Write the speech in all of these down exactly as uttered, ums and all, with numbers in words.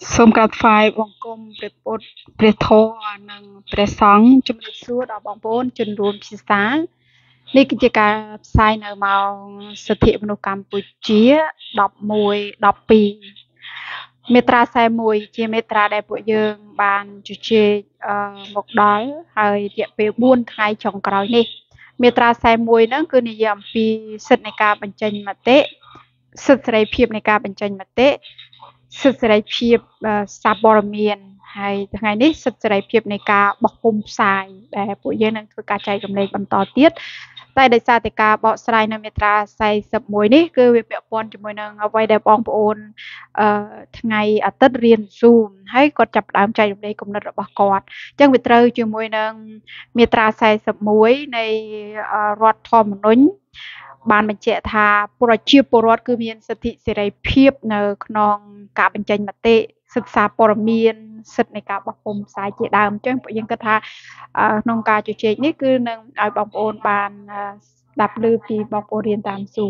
សូមកាត់ផ្សាយបង្គំព្រះពុទ្ធព្រះធម៌និងព្រះសង្ឃជំរាបសួរដល់បងប្អូនជនរួមភាសានេះគឺជាការផ្សាយនៅម៉ោងសិទ្ធិមនុស្សកម្ពុជាដប់មួយដប់ពីរមាត្រាខ្សែមួយជាមាត្រាដែលពួកយើងបានជជែកអឺមកដល់ហើយរយៈពេលបួនថ្ងៃចុងក្រោយនេះមាត្រាខ្សែមួយហ្នឹងគឺនិយាយអំពីសិទ្ធិនៃការបញ្ចេញមតិសិទ្ធិសេរីភាពនៃការបញ្ចេញមតិសិទ្ធិសេរីភាពអឺសារព័ត៌មានហើយថ្ងៃនេះសិទ្ធិសេរីភាពនៃការបោះពុម្ពផ្សាយដែលពួកយើងនឹងធ្វើការចែករំលែកបន្តទៀតតែដោយសារតែការបកស្រាយនៅមាត្រាខ្សែសិបមួយនេះគឺវាពាក់ព័ន្ធជាមួយនឹងអ្វីដែលបងប្អូនអឺថ្ងៃអាទិត្យរៀន Zoom ហើយគាត់ចាប់ផ្ដើមចែករំលែកគំនិតរបស់គាត់អញ្ចឹងវាត្រូវជាមួយនឹងមាត្រាខ្សែសិបមួយនៃរដ្ឋធម្មនុញ្ញបានបញ្ជាក់ថាប្រជាពលរដ្ឋគឺមានសិទ្ធិសេរីភាពនៅក្នុងការបញ្ចេញមតិសិទ្ធិសារព័ត៌មានសិទ្ធិនៃការបោះពុម្ពផ្សាយជាដើមអញ្ចឹងពួកយើងគិតថាក្នុងការជជែកនេះគឺនឹងឲ្យបងប្អូនបានស្ដាប់ឮពីបងប្អូនរៀនតាម Zoom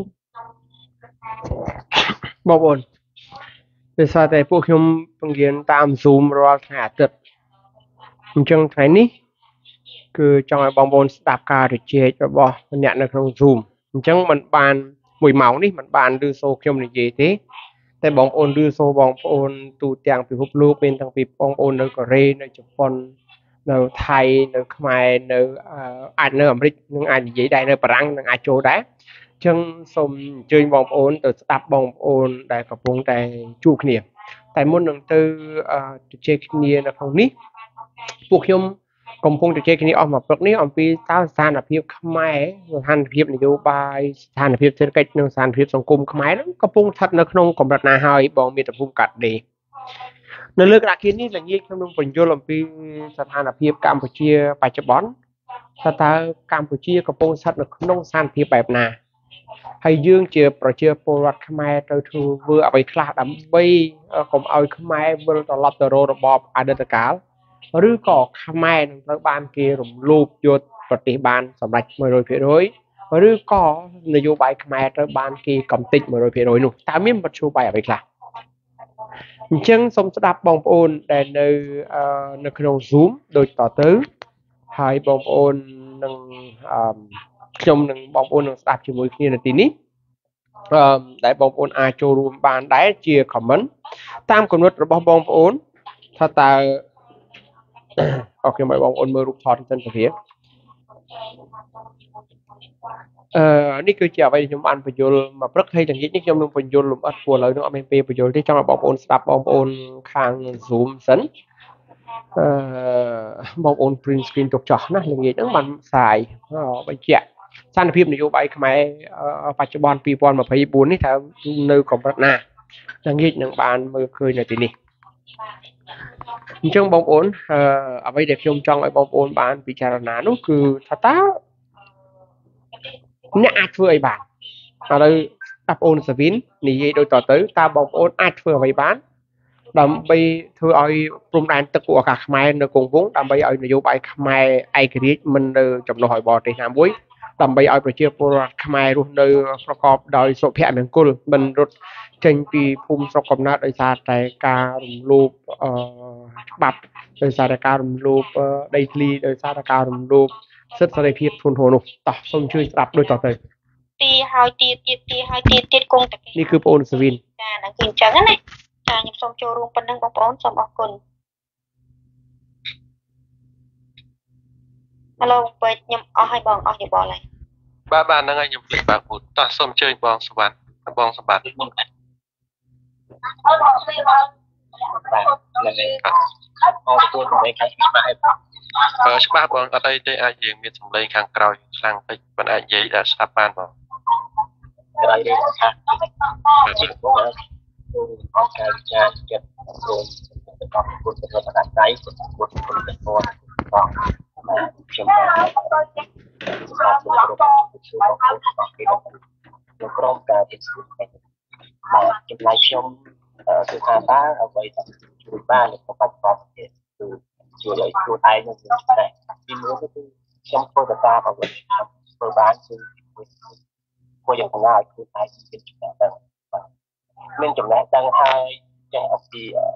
បងប្អូនដោយសារតែពួកខ្ញុំបង្រៀនតាម Zoom រាល់ថ្ងៃអាទិត្យអញ្ចឹងថ្ងៃនេះគឺចង់ឲ្យបងប្អូនស្ដាប់ការជជែករបស់អ្នកនៅក្នុង Zoom អញ្ចឹងมันបានមួយម៉ោងនេះมันបានឮសូរខ្ញុំនិយាយទេតែបងប្អូនឮសូរបងប្អូនទូទាំងពិភពលោកមានទាំងពីបងប្អូននៅកូរ៉េនៅជប៉ុននៅថៃនៅខ្មែរនៅអាចនៅអាមេរិកនឹងអាចនិយាយដែរនៅបារាំងនឹងអាចចូលដែរអញ្ចឹងសូមអញ្ជើញបងប្អូនទៅស្ដាប់បងប្អូនដែលកំពុងតែជួបគ្នាតែមុននឹងទៅជជែកគ្នានៅក្នុងនេះពួកខ្ញុំកំពុងជជែកគ្នាអស់មួយព្រឹកនេះអំពីតើស្ថានភាពខ្មែរស្ថានភាពនយោបាយស្ថានភាពសេដ្ឋកិច្ចនិងស្ថានភាពសង្គមខ្មែរនឹងកំពុងស្ថិតនៅក្នុងកម្រិតណាហើយបងមាតុភូមិកាត់ដេកនៅលើក្តារខៀននេះល្ងាចខ្ញុំនឹងបញ្យល់អំពីស្ថានភាពកម្ពុជាបច្ចុប្បន្នថាតើកម្ពុជាកំពុងស្ថិតនៅក្នុងស្ថានភាពបែបណាហើយយើងជាប្រជាពលរដ្ឋខ្មែរត្រូវធ្វើអ្វីខ្លះដើម្បីកុំឲ្យខ្មែរវិលត្រឡប់ទៅរករបបអតីតកាលឬក៏ខ្មែរនឹងត្រូវបានគេរំលោភយកប្រទេសបានសម្រេច មួយរយភាគរយ ឬក៏នយោបាយខ្មែរត្រូវបានគេកំទេច មួយរយភាគរយ នោះតើមានមធ្យោបាយអ្វីខ្លះអញ្ចឹងសូមស្ដាប់បងប្អូនដែលនៅនៅក្នុង Zoom ដូចតទៅហើយបងប្អូននឹងខ្ញុំនឹងបងប្អូននឹងស្ដាប់ជាមួយគ្នានៅទីនេះអឺដែលបងប្អូនអាចចូលរួមបានដែរជា comment តាមគំនិតរបស់បងប្អូនថាតើអរខ្ញុំឲ្យបងប្អូនមើលរូបថតសិនទៅវាអឺនេះគឺជាអ្វីដែលខ្ញុំបានបញ្យល់មកព្រឹកហើយទាំងនេះខ្ញុំនឹងបញ្យល់លម្អិតព្រោះឥឡូវនឹងអត់មានពេលបញ្យល់ទេចង់ឲ្យបងប្អូនស្ដាប់បងប្អូនខាង Zoom សិនអឺបងប្អូន print screen ទុកចោះណាល្ងាចហ្នឹងបានផ្សាយបញ្ជាក់ស្ថានភាពនយោបាយខ្មែរបច្ចុប្បន្នពីរពាន់ម្ភៃបួននេះតើនៅកម្រិតណាល្ងាចនឹងបានមើលឃើញនៅទីនេះអញ្ចឹងបងប្អូនអឺអ្វីដែលខ្ញុំចង់ឲ្យបងប្អូនបានពិចារណានោះគឺថាតើអ្នកអាចធ្វើអីបានឥឡូវបងប្អូនសាវិននិយាយដូចតទៅតើបងប្អូនអាចធ្វើអ្វីបានដើម្បីធ្វើឲ្យព្រំដែនទឹកពួកអាកាសខ្មែរនៅគង់វង្សដើម្បីឲ្យនយោបាយខ្មែរឯករាជ្យមិននៅចំណុះឲ្យបរទេសណាមួយដើម្បីឲ្យប្រជាពលរដ្ឋខ្មែររស់នៅប្រកបដោយសុភមង្គលមិនរត់ចេញពីភូមិស្រុកកំណើតដោយសារតែការរំលោភអឺច្បាប់ដោយសារតែការរំលោភដីធ្លីដោយសារតែការរំលោភសិទ្ធិសេរីភាពធ្ងន់ធ្ងរនោះតោះសូមជួយស្ដាប់ដូចតទៅទីហើយទៀតទៀតទីហើយទៀតទៀតគង់តែនេះគឺបងអូនសាវិនចាហ្នឹងគឺអញ្ចឹងណាចាខ្ញុំសូមចូលរួមប៉ុណ្ណឹងបងប្អូនសូមអរគុណហៅឡូបើខ្ញុំអស់ហើយបងអស់យោបល់ហើយបាទបាទហ្នឹងហើយខ្ញុំភ្លេចបើកពូតតោះសូមអញ្ជើញបងសវណ្ណបងសម្បត្តិហ្នឹងហើយអរគុណសម្លេងខាងច្បាស់ហើយបើច្បាស់បងអត់អីទេអាចយើងមានសម្លេងខាងក្រោយខ្លាំងពេកមិនអាចនិយាយដល់ស្ដាប់បានបងអាចនិយាយថាបងអរការវិចារចិត្តសូមអរគុណសម្រាប់ដាក់ដៃសូមអរគុណសម្រាប់បងខ្ញុំបាទសូមអរគុណសូមអរគុណខ្ញុំក្រុមការទីសុខចំណាយខ្ញុំគឺថាតើអ្វីដែលជួយបានក្នុងបច្ចុប្បន្នគឺជួយឲ្យខ្លួនឯងនឹងដែរទីមួយគឺខ្ញុំធ្វើទៅតាមអ្វីធ្វើបានគឺគួរយ៉ាងណាឲ្យខ្លួនឯងមានចំណេះដឹងមានចំណេះដឹងហើយចេះអំពី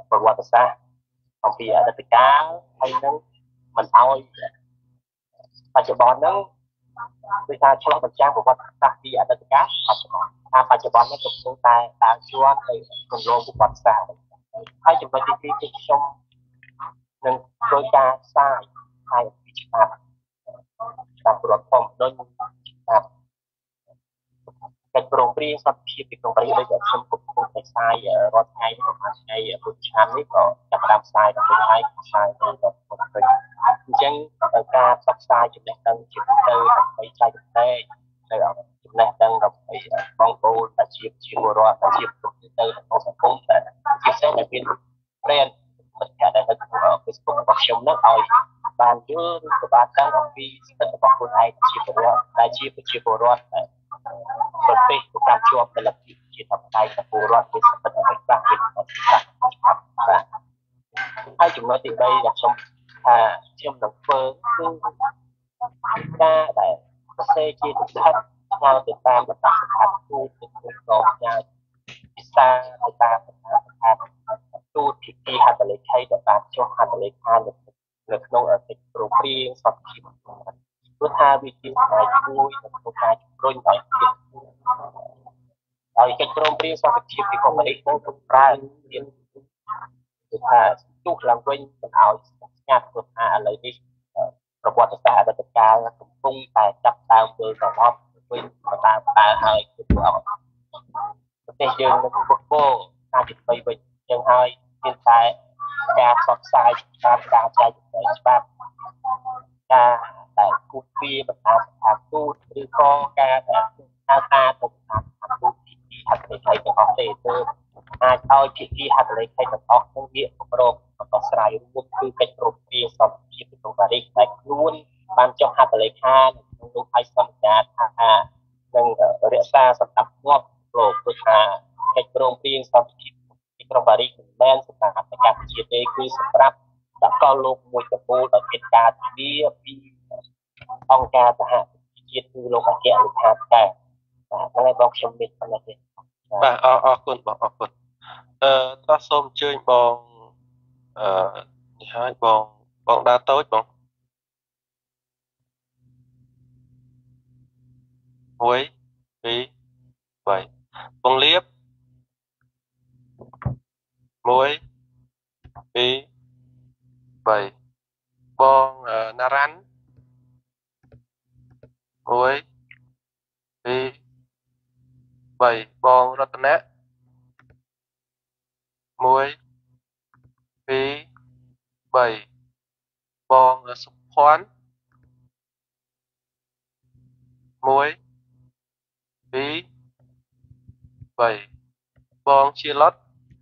ប្រវត្តិសាស្ត្រអំពីអតីតកាលហើយនឹងមិនឲ្យបច្ចុប្បន្នហ្នឹងគឺថាឆ្លុះបញ្ចាំងប្រវត្តិសាស្ត្រពីអតីតកាលថាបច្ចុប្បន្ននេះកំពុងតែដើរជាប់ទៅគម្រោងប្រវត្តិសាស្ត្រហើយចំណុចទីពីរគឺខ្ញុំនឹងធ្វើការផ្សាយហើយពីច្បាប់តាមប្រព័ន្ធដូចច្បាប់កិច្ចព្រមព្រៀងសន្តិភាពទីក្រុងប៉ារីសដែលខ្ញុំកំពុងតែផ្សាយរាល់ថ្ងៃប្រហែលថ្ងៃមួយឆ្នាំនេះក៏ចាប់ផ្ដើមផ្សាយដល់ពេលហើយផ្សាយទៅដល់ប្រទេសអញ្ចឹងការផ្សព្វផ្សាយចំណេះដឹងជាទូទៅដើម្បីចែករំលែកនៅចំណេះដឹងដើម្បីបងប្អូនដែលជាជាពលរដ្ឋដែលជាទូទៅក្នុងសង្គមដែលជាផ្សេងដែលមានប្រេនមិត្តភ័ក្តិដែលនៅក្នុង Facebook របស់ខ្ញុំនឹងឲ្យបានយល់ឬក៏បានដឹងអំពីស្ថិតរបស់ខ្លួនឯងជាពលរដ្ឋដែលជាប្រជាពលរដ្ឋប្រទេសប្រកាន់ជាប់ទលភាពជាធម្មតារបស់ពលរដ្ឋជាស្ថិតនៅក្នុងប្រទេសបាទហើយចំណុចទីបីដែលខ្ញុំថាខ្ញុំនឹងធ្វើគឺការដែលប្រសេជាលិខិតស្នើទៅតាមបណ្ដាស្ថាបទូតទៅក្នុងផ្នែកភាសាទៅតាមបណ្ដាស្ថាបទូតភាគីហត្ថលេខីដែលបានចុះហត្ថលេខានៅក្នុងកិច្ចព្រមព្រៀងសន្តិភាពព្រោះថាវាជាផ្នែកមួយនៅក្នុងការជំរុញឲ្យឲ្យកិច្ចព្រមព្រៀងសន្តិភាពទីក្រុងប៉ារីសនឹងถูกប្រើមានគឺថាទុះឡើងវិញមិនឲ្យស្ងាត់ព្រោះថាឥឡូវនេះប្រវត្តិសាស្ត្រអតីតកាលកំពុងតែចាប់ដើមធ្វើត្រឡប់វិញតាមតើហើយគឺអត់ប្រទេសយើងនឹងពុកពោការជំរុញវិញចឹងហើយមានតែការផ្សព្វផ្សាយតាមការចែកចាយច្បាប់ការតែគូពីបណ្ដាស្ថាបទូតឬក៏ការដែលហៅថាទៅតាមស្ថាបទូតទីហត្ថលេខីទាំងអស់ទេទើបអាចឲ្យភាគីហត្ថលេខីទាំងអស់នឹងវាគម្រោងដោះស្រាយរួមគឺកិច្ចព្រមព្រៀងសន្តិភាពទីក្រុងប៉ារីសដែលខ្លួនបានចុះហត្ថលេខាក្នុងនោះឲ្យសន្យាថានឹងរក្សាសន្តិភាពលោកព្រោះថាកិច្ចព្រមព្រៀងសន្តិភាពទីក្រុងប៉ារីសមិនមែនសម្រាប់តែកម្ពុជាទេគឺសម្រាប់សកលលោកមួយចំនួនដែលមានការធានាពីអង្គការសហប្រជាជាតិគឺលោកអគ្គលេខាធិការបាទហើយបងខ្ញុំមានប៉ុណ្ណេះទេបាទអរអរគុណបងអរគុណអឺតោះសូមអញ្ជើញបងអឺនេះហើយបងបងដើរតូចបងមួយពីរបីបងលៀបមួយពីរបីបងណារ៉ាន់មួយពីរបីបងរតនៈមួយពីរបីបងសុភ័ណ្ឌមួយពីរបីបងជាលុត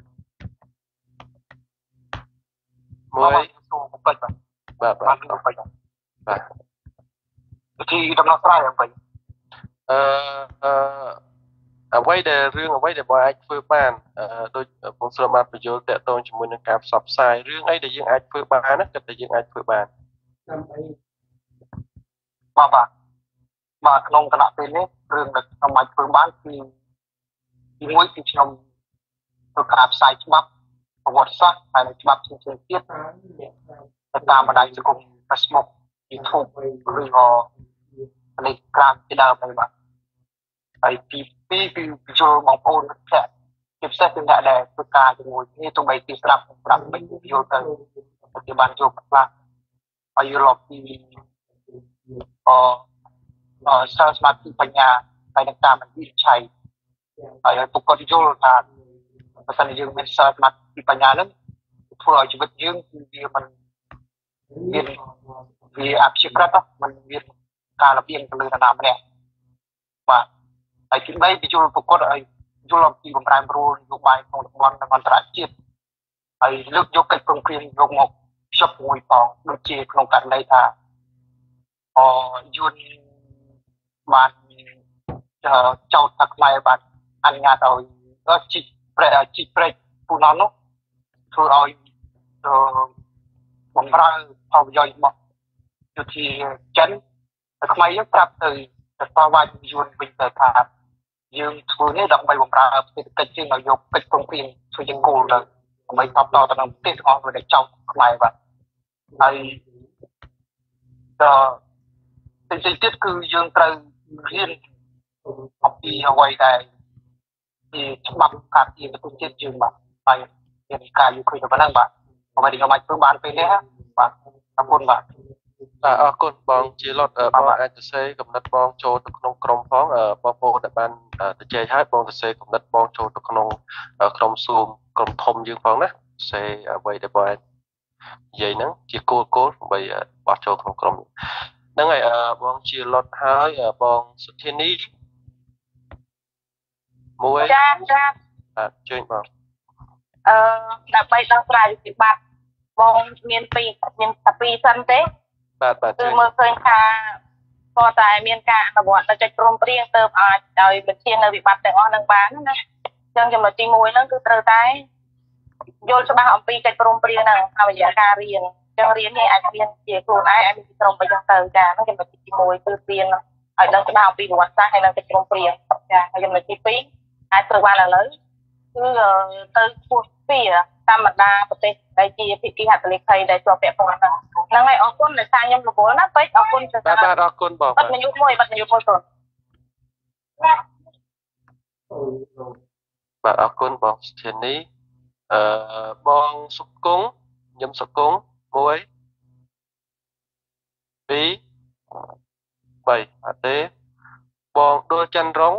មួយបាច់បាទបាទបាទបាច់បាទវិធីដំណោះស្រាយអំពីអឺអឺអ្វីដែលរឿងអ្វីដែលបងអាចធ្វើបានអឺដូចបងស្រុកបានបញ្យល់តាក់ទងជាមួយនឹងការផ្សព្វផ្សាយរឿងអីដែលយើងអាចធ្វើបានណាគិតថាយើងអាចធ្វើបានដើម្បីបាទបាទបាទក្នុងគណៈពេលនេះរឿងដែលខ្ញុំអាចធ្វើបានគឺទីមួយគឺខ្ញុំធ្វើការផ្សាយច្បាប់ប្រវត្តិសាស្ត្រហើយច្បាប់ផ្សេងៗទៀតទៅតាមបណ្ដាញសង្គម Facebook YouTube ឬក៏ Telegram ជាដើមហ្នឹងបាទហើយទីពីរគឺបញ្ចូលបងប្អូនមិត្តភក្តិជាពិសេសគឺអ្នកដែលធ្វើការជាមួយគ្នាទោះបីជាស្រាប់ស្រាប់មិនយល់ទៅគេបានចូលខ្លះហើយយល់ពីអអសិស្សស្មារតីបញ្ញាហើយនឹងតាមវិនិច្ឆ័យហើយពុកគាត់យល់ថាបើសិនជាយើងមានសិស្សស្មារតីបញ្ញាហ្នឹងធ្វើឲ្យជីវិតយើងគឺវាមិនមានវាអភិក្រិតមិនមានការលំអៀងទៅលើនរណាម្នាក់បាទហើយទីបីបញ្ចូលប្រកបឲ្យយល់អំពីបំរែបំរួលនយោបាយក្នុងតំបន់និងអន្តរជាតិហើយលើកយកកិច្ចព្រមព្រៀងយកមកភ្ជាប់ជាមួយផងដូចជាក្នុងករណីថាអយួនបានចោទថាខ្មែរបានអនុញ្ញាតឲ្យជីកប្រេជីកប្រេពូណននោះធ្វើឲ្យបំរើផលប្រយោជន៍របស់យុធាចិនហើយខ្មែរយើងប្រាប់ទៅទៅតវ៉ាយួនវិញទៅថាយើងធ្វើនេះដើម្បីបំរើសេដ្ឋកិច្ចជាងឲ្យយកកិច្ចព្រមព្រៀងធ្វើជាគោលទៅដើម្បីតបតទៅនឹងប្រទេសទាំងអស់ដែលចង់ខ្មែរបាទហើយដល់ទីទៀតគឺយើងត្រូវរៀនអំពីអ្វីដែលជាច្បាប់ការពារប្រទេសជាតិយើងបាទហើយមានការយល់ឃើញទៅប៉ុណ្ណឹងបាទអ្វីដែលខ្ញុំអាចធ្វើបានពេលនេះបាទអរគុណបាទបាទអរគុណបងជាលុតបងអាចទៅសេកំណត់បងចូលទៅក្នុងក្រុមផងបងប្អូនដែលបានទៅជែកហើយបងទៅសេកំណត់បងចូលទៅក្នុងក្រុមស៊ូមក្រុមធំយើងផងណាសេអ្វីដែលបងអាចនិយាយហ្នឹងជាគោលគោលដើម្បីបោះចូលក្នុងក្រុមហ្នឹងហើយបងជាលុតហើយបងសុធានីមួយចាចាបាទជើញបងអឺដើម្បីដោះស្រាយវិបត្តិបងមានពីរមានតែពីរសិនទេបាទបាទគឺមើលឃើញថាគាត់តែមានការអនុវត្តទៅចិត្តព្រមព្រៀងទៅអាចឲ្យបញ្ជានៅវិបត្តិទាំងអស់នឹងបានណាអញ្ចឹងចំណុចទីមួយហ្នឹងគឺត្រូវតែយល់ច្បាស់អំពីកិច្ចព្រមព្រៀងហ្នឹងតាមរយៈការរៀនអញ្ចឹងរៀននេះអាចមានជាខ្លួនឯងអាចមានជាក្រុមទៅអញ្ចឹងទៅចាហ្នឹងចំណុចទីមួយគឺរៀនឲ្យដឹងច្បាស់អំពីប្រវត្តិសាស្ត្រហើយនឹងកិច្ចព្រមព្រៀងចាហើយចំណុចទីពីរអាចធ្វើបានឥឡូវគឺទៅធ្វើពីតាមបណ្ដាប្រទេសដែលជាភាគីហត្ថលេខីដែលជាប់ពាក់ព័ន្ធហ្នឹងហ្នឹងហើយអរគុណដែលសាខ្ញុំរវល់ណាពេកអរគុណចា៎បាទអរគុណបងបាត់មយុទ្ធមួយបាត់មយុទ្ធមួយសូនបាទអរគុណបងស្ធានីអឺបងសុគង្គខ្ញុំសុគង្គមួយពីរបីអត់ទេបងដួលច័ន្ទរង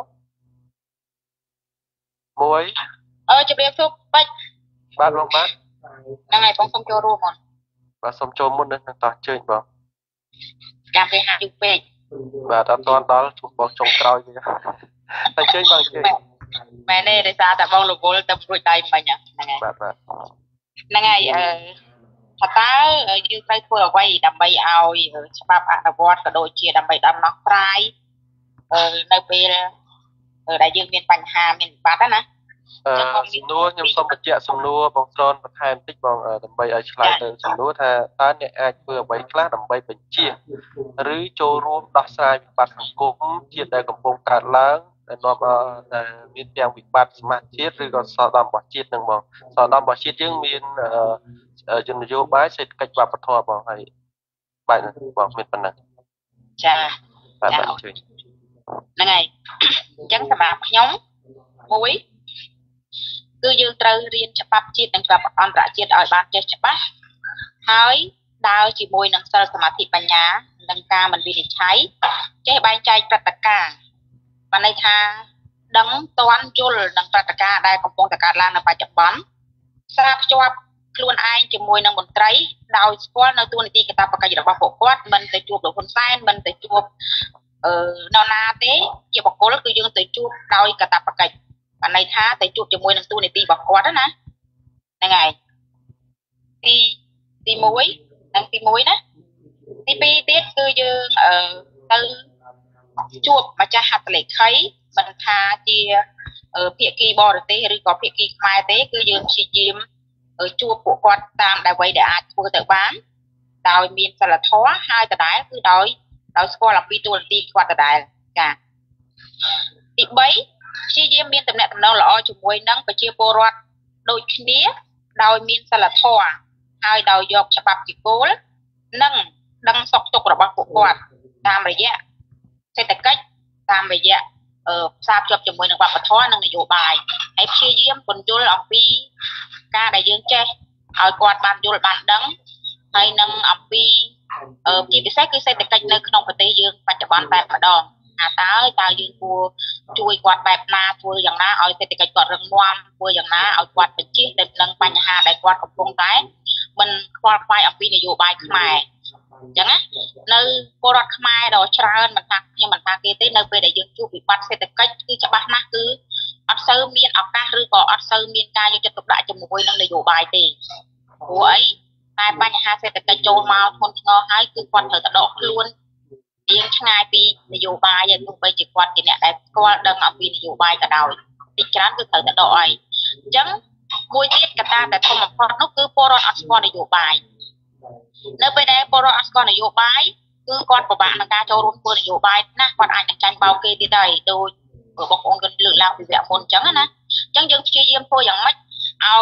មួយអឺជម្រាបសួរពេចបាទបងបាទហ្នឹងហើយបងសុំចូលរួមមកបាទសុំចូលមុននឹងតោះជើញបងចាំពេលហាក់យូរពេកបាទអត់ទាន់ដល់ជួបបងចុងក្រោយទេតែជើញបងជើញមែនទេដោយសារតែបងរវល់ទៅព្រួយដៃមិញហ្នឹងហើយបាទបាទហ្នឹងហើយអឺថាតើយើងត្រូវធ្វើអ្វីដើម្បីឲ្យច្បាប់អនុវត្តក៏ដូចជាដើម្បីដំណោះស្រាយអឺនៅពេលដែលយើងមានបញ្ហាមានវិបត្តិណាអឺសំណួរខ្ញុំសូមបញ្ជាក់សំណួរបងស្រនបន្ថែមតិចបងដើម្បីឲ្យឆ្លើយទៅសំណួរថាតើអ្នកអាចធ្វើអ្វីខ្លះដើម្បីបញ្ជាឬចូលរួមដោះស្រាយវិបត្តិសង្គមជាតិដែលកំពុងកើតឡើងដែលនាំឲ្យតែមានទាំងវិបត្តិសមាជជាតិឬក៏សោដំរបស់ជាតិនឹងបងសោដំរបស់ជាតិយើងមានជំនយោបាយសេដ្ឋកិច្ចវប្បធម៌បងហើយបែបហ្នឹងបងមានប៉ុណ្ណឹងចាបាទបាទជួយហ្នឹងហើយអញ្ចឹងសម្រាប់ខ្ញុំមួយគឺយើងត្រូវរៀនច្បាប់ជាតិនិងច្បាប់អន្តរជាតិឲ្យបានចេះច្បាស់ហើយដើរជាមួយនឹងសិលសមាធិបញ្ញានិងការមិនវិនិច្ឆ័យចេះបែងចែកព្រឹត្តិការណ៍បានន័យថាដឹងតាន់យល់នឹងព្រឹត្តិការណ៍ដែលកំពុងតែកើតឡើងនៅបច្ចុប្បន្នស្រាបភ្ជាប់ខ្លួនឯងជាមួយនឹងមន្ត្រីដោយស្គាល់នៅទូនីតិកាតព្វកិច្ចរបស់ពួកគាត់មិនទៅជួបលោកហ៊ុនសែនមិនទៅជួបអឺនរណាទេជាបុគ្គលគឺយើងទៅជួបដោយកាតព្វកិច្ចបានន័យថាទៅជួបជាមួយនឹងទូនីតិរបស់គាត់ណាហ្នឹងហើយទីទីមួយនិងទីមួយណាទីពីរទៀតគឺយើងអឺទៅជួបម្ចាស់ហត្ថលេខីមិនថាជាភាគីបរទេសឬក៏ភាគីខ្មែរទេគឺយើងព្យាយាមជួបពួកគាត់តាមដែលអ្វីដែលអាចធ្វើទៅបានដោយមានសិលធម៌ហើយដដែលគឺដោយដោយស្គាល់អំពីទូនីតិគាត់ដដែលចាទីបីព្យាយាមមានតំណែងតំណងល្អជាមួយនឹងប្រជាពលរដ្ឋដូចគ្នាដោយមានសិលធម៌ហើយដោយយកច្បាប់ជាគោលនិងដឹងសុខទុក្ខរបស់ពួកគាត់តាមរយៈសេដ្ឋកិច្ចតាមរយៈអឺផ្សារភ្ជាប់ជាមួយនឹងវប្បធម៌និងនយោបាយហើយព្យាយាមពន្យល់អំពីការដែលយើងចេះឲ្យគាត់បានយល់បានដឹងហើយនឹងអំពីអឺជាពិសេសគឺសេដ្ឋកិច្ចនៅក្នុងប្រទេសយើងបច្ចុប្បន្នតែម្ដងថាតើតើយើងគួរជួយគាត់បែបណាធ្វើយ៉ាងណាឲ្យសេដ្ឋកិច្ចគាត់រឹងមាំធ្វើយ៉ាងណាឲ្យគាត់បញ្ជៀសទៅនឹងបញ្ហាដែលគាត់កំពុងតែមិនខ្វល់ខ្វាយអំពីនយោបាយខ្មែរអញ្ចឹងណានៅពលរដ្ឋខ្មែរដ៏ច្រើនមិនថាខ្ញុំមិនថាគេទេនៅពេលដែលយើងជួបវិបត្តិសេដ្ឋកិច្ចគឺច្បាស់ណាស់គឺអត់សូវមានឱកាសឬក៏អត់សូវមានការយកចិត្តទុកដាក់ជាមួយនឹងនយោបាយទេព្រោះអីតែបញ្ហាសេដ្ឋកិច្ចចូលមកធ្ងន់ធ្ងរហើយគឺគាត់ត្រូវតែដកខ្លួនរៀងឆ្ងាយពីនយោបាយហើយទោះបីជាគាត់ជាអ្នកដែលស្គាល់ដឹងអំពីនយោបាយក៏ដោយទីច្រើនគឺត្រូវតែដកឲ្យអញ្ចឹងមួយទៀតកត្តាដែលធំបំផុតនោះគឺពលរដ្ឋអត់ស្គាល់នយោបាយនៅពេលដែលពលរដ្ឋអត់ស្គាល់នយោបាយគឺគាត់ពិបាកក្នុងការចូលរួមធ្វើនយោបាយណាគាត់អាចនឹងចាញ់បោកគេទៀតដែរដូចបងប្អូនគាត់លើកឡើងពីវគ្គមុនអញ្ចឹងណាអញ្ចឹងយើងព្យាយាមធ្វើយ៉ាងម៉េចឲ្យ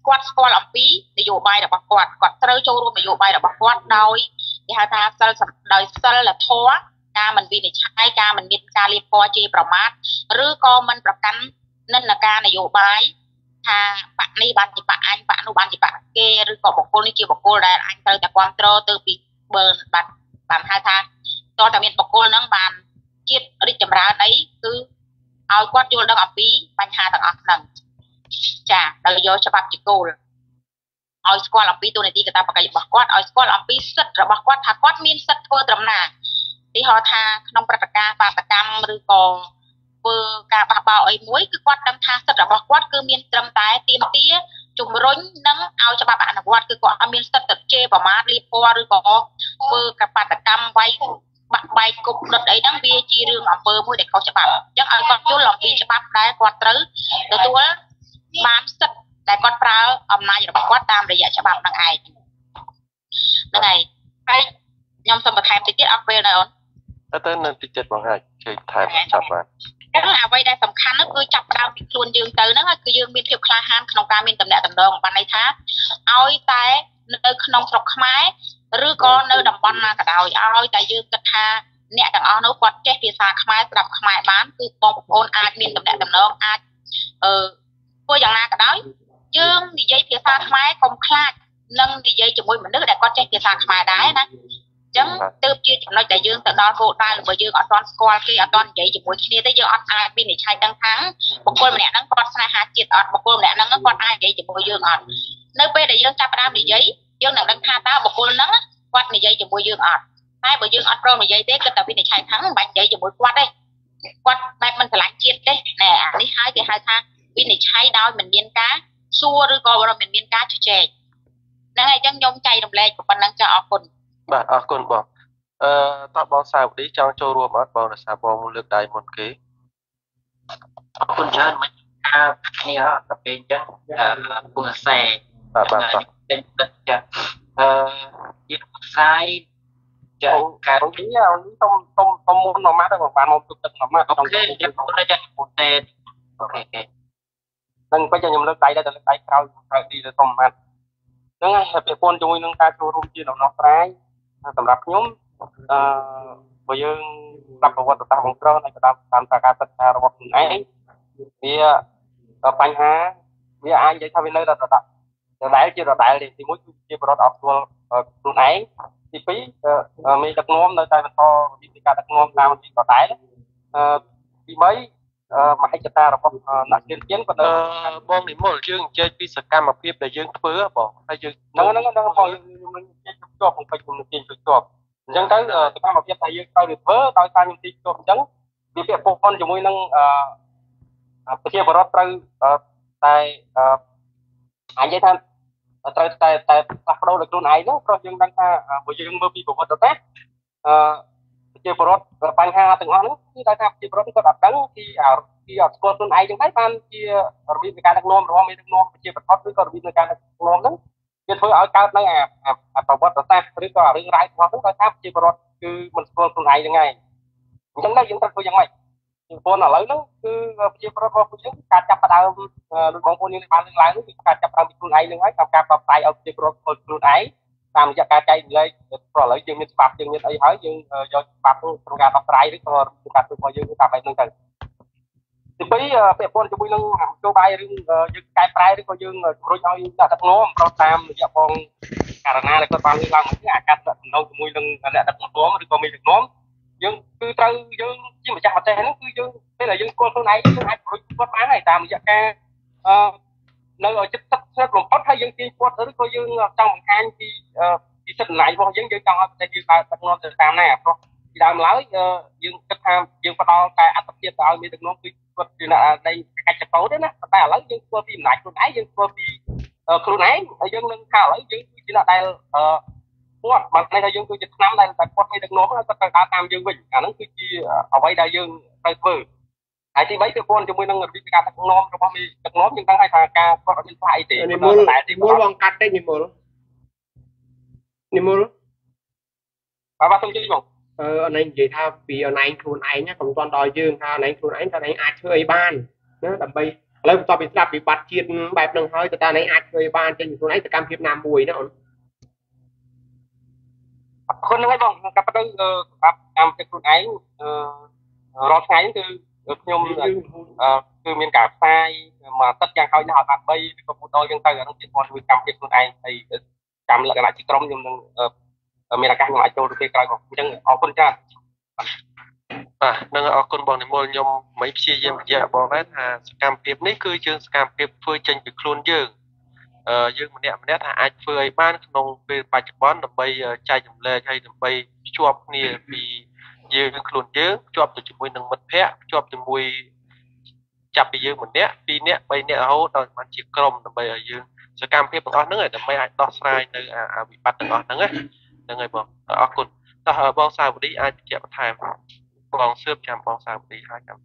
គាត់ស្គាល់អំពីនយោបាយរបស់គាត់គាត់ត្រូវចូលរួមនយោបាយរបស់គាត់ដោយគេហៅថាសិលដោយសិលធម៌ការមិនវិនិច្ឆ័យការមិនមានការលៀបពណ៌ជាប្រមាថឬក៏មិនប្រកាន់និន្នាការនយោបាយថាបកនេះបានជាបកអញបកនោះបានជាបកគេឬក៏បុគ្គលនេះជាបុគ្គលដែលអញត្រូវតែគ្រប់គ្រងទៅពីបើបានបានហៅថាតើតើមានបុគ្គលហ្នឹងបានជាតិរីកចម្រើនអីគឺឲ្យគាត់យល់ដឹងអំពីបញ្ហាទាំងអស់ហ្នឹងចាដោយយកច្បាប់ជាគោលឲ្យស្គាល់អំពីទូនាទីកាតព្វកិច្ចរបស់គាត់ឲ្យស្គាល់អំពីសិទ្ធិរបស់គាត់ថាគាត់មានសិទ្ធិធ្វើត្រឹមណាទីហោថាក្នុងព្រឹត្តិការណ៍បាតកម្មឬក៏ធ្វើការបះបោរអីមួយគឺគាត់ដឹងថាសិទ្ធិរបស់គាត់គឺមានត្រឹមតែទាមទារជំរុញនិងឲ្យច្បាប់អនុវត្តគឺគាត់អត់មានសិទ្ធិទៅជេរប្រមាថលៀបពណ៌ឬក៏ធ្វើកបាតកម្មវាយបាក់បែកគប់ដុតអីហ្នឹងវាជារឿងអំពើមួយដែលខុសច្បាប់អញ្ចឹងឲ្យគាត់យល់អំពីច្បាប់ដែលគាត់ត្រូវទទួលបានសិទ្ធិដែលគាត់ប្រើអំណាចរបស់គាត់តាមរយៈច្បាប់ហ្នឹងឯងហ្នឹងហើយហើយខ្ញុំសូមបន្ថែមតិចទៀតអត់ពេលណាអូនទៅទៅនៅតិចទៀតបងអាចជួយថែមចាប់បានចឹងអ្វីដែលសំខាន់នោះគឺចាប់ផ្ដើមពីខ្លួនយើងទៅហ្នឹងគឺយើងមានភាពក្លាហានក្នុងការមានតំណែងតំណងបានន័យថាឲ្យតែនៅក្នុងស្រុកខ្មែរឬក៏នៅតំបន់ណាក៏ដោយឲ្យតែយើងគិតថាអ្នកទាំងអស់នោះគាត់ចេះភាសាខ្មែរស្ដាប់ខ្មែរបានគឺបងប្អូនអាចមានតំណែងតំណងអាចអឺធ្វើយ៉ាងណាក៏ដោយយើងនិយាយភាសាខ្មែរកុំខ្លាចនឹងនិយាយជាមួយមនុស្សដែលគាត់ចេះភាសាខ្មែរដែរណាអញ្ចឹងទើបជាចំណុចដែលយើងទៅដល់គោលដៅបើយើងអត់ទាន់ស្គាល់គេអត់ទាន់និយាយជាមួយគ្នាទេយើងអត់អាចវិនិច្ឆ័យដឹងថាបុគ្គលម្នាក់ហ្នឹងគាត់ស្នេហាជាតិអត់បុគ្គលម្នាក់ហ្នឹងគាត់អាចនិយាយជាមួយយើងអត់នៅពេលដែលយើងចាប់ផ្ដើមនិយាយយើងនឹងដឹងថាតើបុគ្គលហ្នឹងគាត់និយាយជាមួយយើងអត់តែបើយើងអត់ព្រមនិយាយទេគិតតែវិនិច្ឆ័យថាមិនបាច់និយាយជាមួយគាត់ទេគាត់បែបមិនឆ្លាញ់ជាតិទេណែអានេះហើយគេហៅថាវិនិច្ឆ័យដោយមិនមានការសួរឬក៏មិនមានការជជែកហ្នឹងហើយអញ្ចឹងខ្ញុំចែករំលែកប៉ុណ្្នឹងចាអរគុណបាទអរគុណបងអឺតើបងសាវឌីចង់ចូលរួមអត់បងរសារបងលើកដៃមុនគេអរគុណច្រើនមិនថាគ្នាតែពេលអញ្ចឹងគួរសែបាទបាទបាទចេញទឹកចាអឺជាផ្សាយចាការនេះខ្ញុំសុំសុំមុនមួយម៉ាត់ទៅបានមកទុកទឹកមួយម៉ាត់អូខេចាំខ្ញុំទៅចាពុតទេអូខេអូខេនឹងពេចខ្ញុំលើកដៃទៅលើកដៃក្រោយក្រោយទីទៅសុំម៉ាត់ហ្នឹងហើយពាក់ព័ន្ធជាមួយនឹងការចូលរួមជាដំណោះស្រាយសម្រាប់ខ្ញុំអឺបើយើងស្ដាប់ប្រវត្តិសាស្ត្របងប្រុសហើយក៏តាមតាមការសិក្សារបស់ខ្លួនឯងវាបញ្ហាវាអាចនិយាយថាវានៅតែដដែលជាដដែលទេទីមួយគឺជាប្រវត្តិអត់ស្គាល់ខ្លួនឯងទីពីរមានដឹកនាំនៅតែបន្តវិធីការដឹកនាំតាមវិធីដដែលអឺទីបីមហិច្ឆតារបស់អ្នកជឿនជឿនក៏នៅបងនិមលយើងនិយាយពីសកម្មភាពដែលយើងធ្វើបងហើយយើងហ្នឹងហ្នឹងហ្នឹងបងយើងនឹងជាប់ជាប់ក្នុងពេជ្រខ្ញុំជាប់ជាប់អញ្ចឹងទៅសកម្មភាពដែលយើងត្រូវធ្វើដោយសារខ្ញុំទីជាប់អញ្ចឹងវាពាក់ព័ន្ធជាមួយនឹងអឺប្រជាពលរដ្ឋត្រូវតែអាចនិយាយថាត្រូវតែតែផ្លាស់ប្ដូរលើខ្លួនឯងហ្នឹងព្រោះយើងដឹងថាបើយើងមើលពីប្រវត្តិសាស្ត្រអឺប្រជាពលរដ្ឋបញ្ហាទាំងអស់ហ្នឹងគឺដោយថាប្រជាពលរដ្ឋគាត់អត់ដឹងពីពីអត់ស្គាល់ខ្លួនឯងចឹងហើយបានជារបៀបនៃការដឹកនាំរបស់មេដឹកនាំប្រជាពលរដ្ឋឬក៏របៀបនៃការដឹកនាំហ្នឹងវាធ្វើឲ្យកើតនៅអាប្រវត្តិសាស្ត្រឬក៏រឿងរ៉ាវរបស់ហ្នឹងដោយសារប្រជាពលរដ្ឋគឺមិនស្គាល់ខ្លួនឯងហ្នឹងហើយអញ្ចឹងទៅយើងត្រូវធ្វើយ៉ាងម៉េចពលឥឡូវហ្នឹងគឺប្រជាពលរដ្ឋរបស់ពួកយើងការចាប់ផ្ដើមលោកបងប្អូនយើងបានលើកឡើងគឺការចាប់ផ្ដើមពីខ្លួនឯងហ្នឹងហើយតាមការផ្សព្វផ្សាយឲ្យប្រជាពលរដ្ឋស្គាល់ខ្លួនឯងតាមរយៈការចែករំលែកព្រោះឥឡូវយើងមានច្បាប់យើងមានអីហើយយើងយកច្បាប់ក្នុងការដោះស្រាយឬក៏ការធ្វើរបស់យើងតាមបែបហ្នឹងទៅទីពីរពាក់ព័ន្ធជាមួយនឹងនយោបាយរឿងយើងកែប្រែឬក៏យើងជំរុញឲ្យអ្នកដឹកនាំប្រោះតាមរយៈបងករណីដែលគាត់បានលើកឡើងមកនេះអាការដឹកនាំជាមួយនឹងអ្នកដឹកនាំឬក៏មេដឹកនាំយើងគឺត្រូវយើងជាម្ចាស់ប្រទេសហ្នឹងគឺយើងពេលដែលយើងស្គាល់ខ្លួនឯងយើងអាចជំរុញគាត់បានហើយតាមរយៈការអឺនៅឲ្យចិត្តទឹកស្និទ្ធបំផុតហើយយើងទាញគាត់ឬក៏យើងចង់បង្ហាញពីពីសិទ្ធិអំណាចរបស់យើងយើងចង់ឲ្យប្រទេសយើងដើរដឹកនាំទៅតាមណាព្រោះពីដើមឡើយយើងគិតថាយើងផ្ដល់តែអត្តភាពទៅឲ្យមេដឹកនាំគឺគាត់ជាអ្នកនៃកិច្ចចពោទេណាតែឥឡូវយើងស្គាល់ពីអំណាចខ្លួនឯងយើងស្គាល់ពីខ្លួនឯងហើយយើងនឹងថាឥឡូវយើងគឺជាអ្នកដែលអឺគាត់បើតែថាយើងគឺជាឆ្នាំដែលគាត់មេដឹកនាំហើយគាត់ត្រូវដើរតាមយើងវិញអាហ្នឹងគឺជាអ្វីដែលយើងត្រូវធ្វើហើយទីបីគឺព័ន្ធជាមួយនឹងរបៀបការដឹកនាំរបស់មេដឹកនាំយើងដឹងហើយថាការគាត់អត់មានផ្លាកអីទេនិមលនិមលបងកាត់តិចនិមលនិមលបាទបាទសូមជម្រាបបងអឺអនឯងនិយាយថាពីអនឯងខ្លួនឯងណាកុំទាន់ដល់យើងថាអនឯងខ្លួនឯងថាអនឯងអាចធ្វើអីបានណាដើម្បីឥឥឡូវតបពីស្ដាប់ពីបាត់ជាតិបែបហ្នឹងហើយតើតានេះអាចធ្វើបានចេញពីខ្លួនឯងទៅកម្មភាពណាមួយណាអូនคนហ្នឹងហើយបងកាប់ទៅសម្រាប់កម្មភាពខ្លួនឯងរាល់ថ្ងៃគឺខ្ញុំគឺមានការផ្សាយមួយអាទិត្យយ៉ាងហោចណាស់ឲ្យបានបីឬក៏មួយដងយើងទៅអានោះជាគាត់ធ្វើកម្មភាពខ្លួនឯងហើយកម្មលក្ខណៈជាក្រុមខ្ញុំនឹងមានឱកាសខ្ញុំអាចចូលទៅពេលក្រោយបងអញ្ចឹងអរគុណច្រើនបាទនឹងអរគុណបងនិមលខ្ញុំមិនព្យាយាមបញ្ជាក់បងដែរថាសកម្មភាពនេះគឺយើងសកម្មភាពធ្វើចេញពីខ្លួនយើងអឺយើងម្នាក់ម្នាក់ថាអាចធ្វើឲ្យបានក្នុងពេលបច្ចុប្បន្នដើម្បីចែកចម្លែកហើយដើម្បីភ្ជាប់គ្នាពីយើងខ្លួនយើងភ្ជាប់ទៅជាមួយនឹងមិត្តភ័ក្តិភ្ជាប់ជាមួយចាប់ពីយើងម្នាក់ពីរនាក់បីនាក់រហូតដល់បានជាក្រុមដើម្បីឲ្យយើងសកម្មភាពទាំងអស់ហ្នឹងដើម្បីអាចដោះស្រាយនៅអាវិបត្តិទាំងអស់ហ្នឹងហ្នឹងហើយបងអរគុណតោះបងសាវឌីអាចបញ្ជាក់បន្ថែមបងសឿបចាំបងសាវឌីហើយចាំ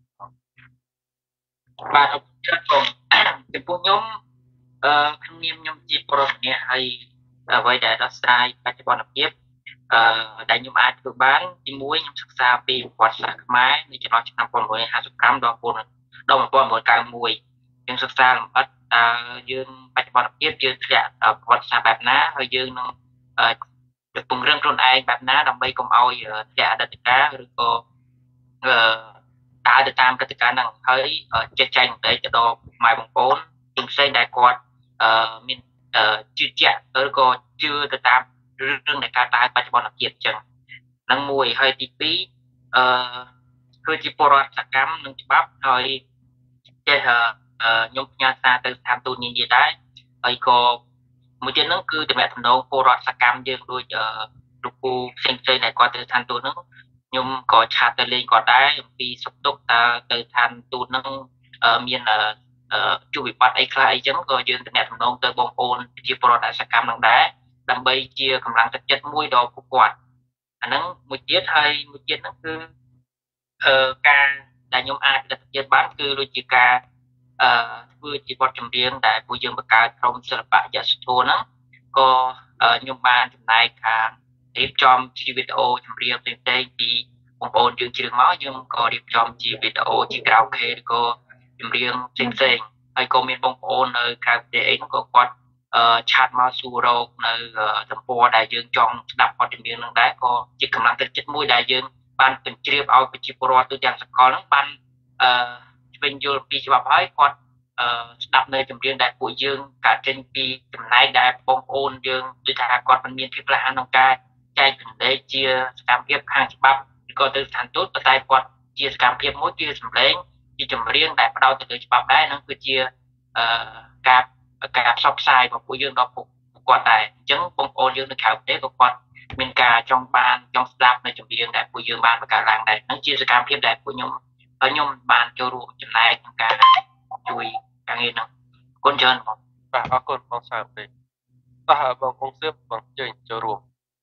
បាទអរគុណច្រើនបងចំពោះខ្ញុំអឺក្នុងនាមខ្ញុំជាប្រុសម្នាក់ហើយអ្វីដែលដោះស្រាយបច្ចុប្បន្នភាពអឺដែលខ្ញុំអាចធ្វើបានទីមួយខ្ញុំសិក្សាពីប្រវត្តិសាស្ត្រខ្មែរនៅចន្លោះឆ្នាំmột nghìn chín trămห้าสิบห้าដល់ដល់một nghìn chín trăm chín mươi mốtយើងសិក្សាលម្អិតតើយើងបច្ចុប្បន្នភាពយើងធ្លាក់ប្រវត្តិសាស្ត្របែបណាហើយយើងនឹងអឺពង្រឹងខ្លួនឯងបែបណាដើម្បីកុំឲ្យធ្លាក់អតីតកាលឬក៏អឺដើរទៅតាមកតិកាហ្នឹងហើយចេះចែកម្លែកទៅដល់ម៉ែបងប្អូនផ្សេងៗដែលគាត់អឺមានជឿជាក់ឬក៏ជឿទៅតាមរឿងនៃការដើរបច្ចុប្បន្នភាពអញ្ចឹងហ្នឹងមួយហើយទីពីរអឺគឺជាពលរដ្ឋសកម្មនឹងច្បាប់ហើយចេះខ្ញុំផ្ញើសារទៅស្ថានទូតនានាដែរហើយក៏មួយទៀតហ្នឹងគឺតំណែងតំណងពលរដ្ឋសកម្មយើងដូចលោកពូផ្សេងៗដែលគាត់ទៅស្ថានទូតហ្នឹងខ្ញុំក៏ឆាតទៅលេងគាត់ដែរអំពីសុខទុក្ខតើទៅស្ថានទូតហ្នឹងមានជួបវិបត្តិអីខ្លះអីចឹងក៏យើងតំណែងតំណងទៅបងប្អូនជាពលរដ្ឋសកម្មហ្នឹងដែរដើម្បីជាកម្លាំងទឹកចិត្តមួយដល់ពួកគាត់អាហ្នឹងមួយទៀតហើយមួយទៀតហ្នឹងគឺអឺការដែលខ្ញុំអាចដឹកទៀតបានគឺដូចជាការអឺធ្វើជាបទចម្រៀងដែលពួកយើងបង្កើតក្រុមសិល្បៈយសធនហ្នឹងក៏ខ្ញុំបានចំណាយខាងរៀបចំជាវីដេអូចម្រៀងផ្សេងៗពីបងប្អូនយើងជ្រើសមកយើងក៏រៀបចំជាវីដេអូជា karaoke ឬក៏ចម្រៀងផ្សេងៗហើយក៏មានបងប្អូននៅក្រៅប្រទេសអីក៏គាត់អឺឆាតមកសួររកនៅទំព័រដែលយើងចង់ស្ដាប់បទចម្រៀងហ្នឹងដែរក៏ជាកម្លាំងទឹកចិត្តមួយដែលយើងបានបញ្ជ្រាបឲ្យប្រជាពលរដ្ឋទូទាំងសកលហ្នឹងបានអឺស្វែងយល់ពីច្បាប់ហើយគាត់អឺស្ដាប់នៅចម្រៀងដែលពួកយើងកាត់ចេញពីចំណែកដែលបងប្អូនយើងដូចថាគាត់មិនមានភាពក្លាហានក្នុងការចែកចម្លែកជាសកម្មភាពខាងច្បាប់ឬក៏ទៅស្ថានទូតប៉ុន្តែគាត់ជាសកម្មភាពមួយគឺសម្លេងជាចម្រៀងដែលផ្ដោតទៅលើច្បាប់ដែរហ្នឹងគឺជាអឺការការផ្សព្វផ្សាយរបស់ពួកយើងដល់ពួកគាត់ដែរអញ្ចឹងបងប្អូនយើងនៅក្រៅប្រទេសក៏គាត់មានការចង់បានចង់ស្ដាប់នៅចម្រៀងដែលពួកយើងបានបង្កើតឡើងដែរហ្នឹងជាសកម្មភាពដែលពួកខ្ញុំហើយខ្ញុំបានចូលរួមចំណែកក្នុងការជួយការងារហ្នឹងអរគុណច្រើនបងបាទអរគុណបងសាវពេកតោះបងគង់សឿបបងជើញចូលរួម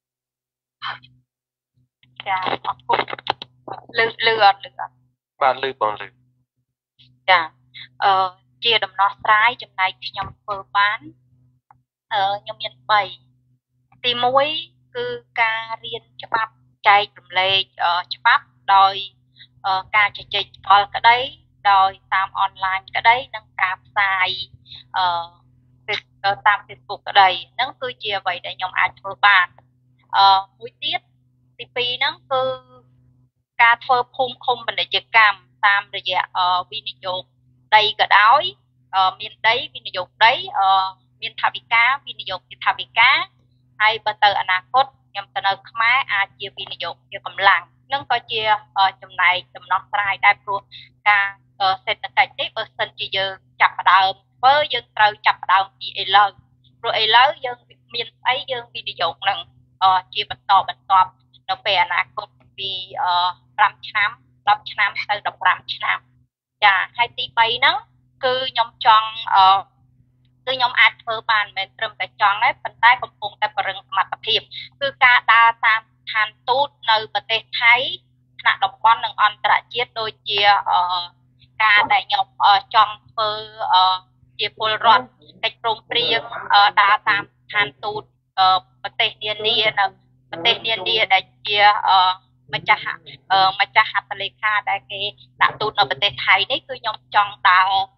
ចាអរគុណលឺលឺអត់លឺអត់បាទលឺបងលឺចាអឺជាដំណោះស្រាយចំណែកខ្ញុំធ្វើបានអឺខ្ញុំមានបីទីមួយគឺការរៀនច្បាប់ចែករំលែកច្បាប់ដោយការជជែកផ្ទាល់ក្តីដោយតាមអនឡាញក្តីនិងការផ្សាយអឺតាម Facebook ក្តីហ្នឹងគឺជាអ្វីដែលខ្ញុំអាចធ្វើបានអឺមួយទៀតទីពីរហ្នឹងគឺការធ្វើភូមិឃុំពាណិជ្ជកម្មតាមរយៈវិនិយោគដីក៏ដោយមានដីវិនិយោគដីមានថវិកាវិនិយោគជាថវិកាហើយបើទៅអនាគតខ្ញុំទៅនៅខ្មែរអាចជាវិនិយោគជាកម្លាំងនឹងក៏ជាចំណែកដំណោះស្រាយដែរព្រោះការសេដ្ឋកិច្ចនេះបើសិនជាយើងចាប់ផ្ដើមធ្វើយើងត្រូវចាប់ផ្ដើមពីឥឡូវព្រោះឥឡូវយើងមានស្អីយើងវិនិយោគនឹងជាបន្តបន្ទាប់នៅពេលអនាគតពី5ឆ្នាំ10ឆ្នាំទៅ15ឆ្នាំចាហើយទី3ហ្នឹងគឺខ្ញុំចង់អឺគឺខ្ញុំអាចធ្វើបានមិនត្រឹមតែចង់ទេប៉ុន្តែកំពុងតែបរិងសមត្ថភាពគឺការដើរតាមស្ថានទូតនៅប្រទេសថៃថ្នាក់តំបន់និងអន្តរជាតិដូចជាអឺការដែលខ្ញុំចង់ធ្វើអឺជាពលរដ្ឋកិច្ចព្រមព្រៀងដើរតាមស្ថានទូតប្រទេសនានានៅប្រទេសនានាដែលជាអឺម្ចាស់ម្ចាស់ហត្ថលេខាដែលគេដាក់ទូតនៅប្រទេសថៃនេះគឺខ្ញុំចង់ដើរ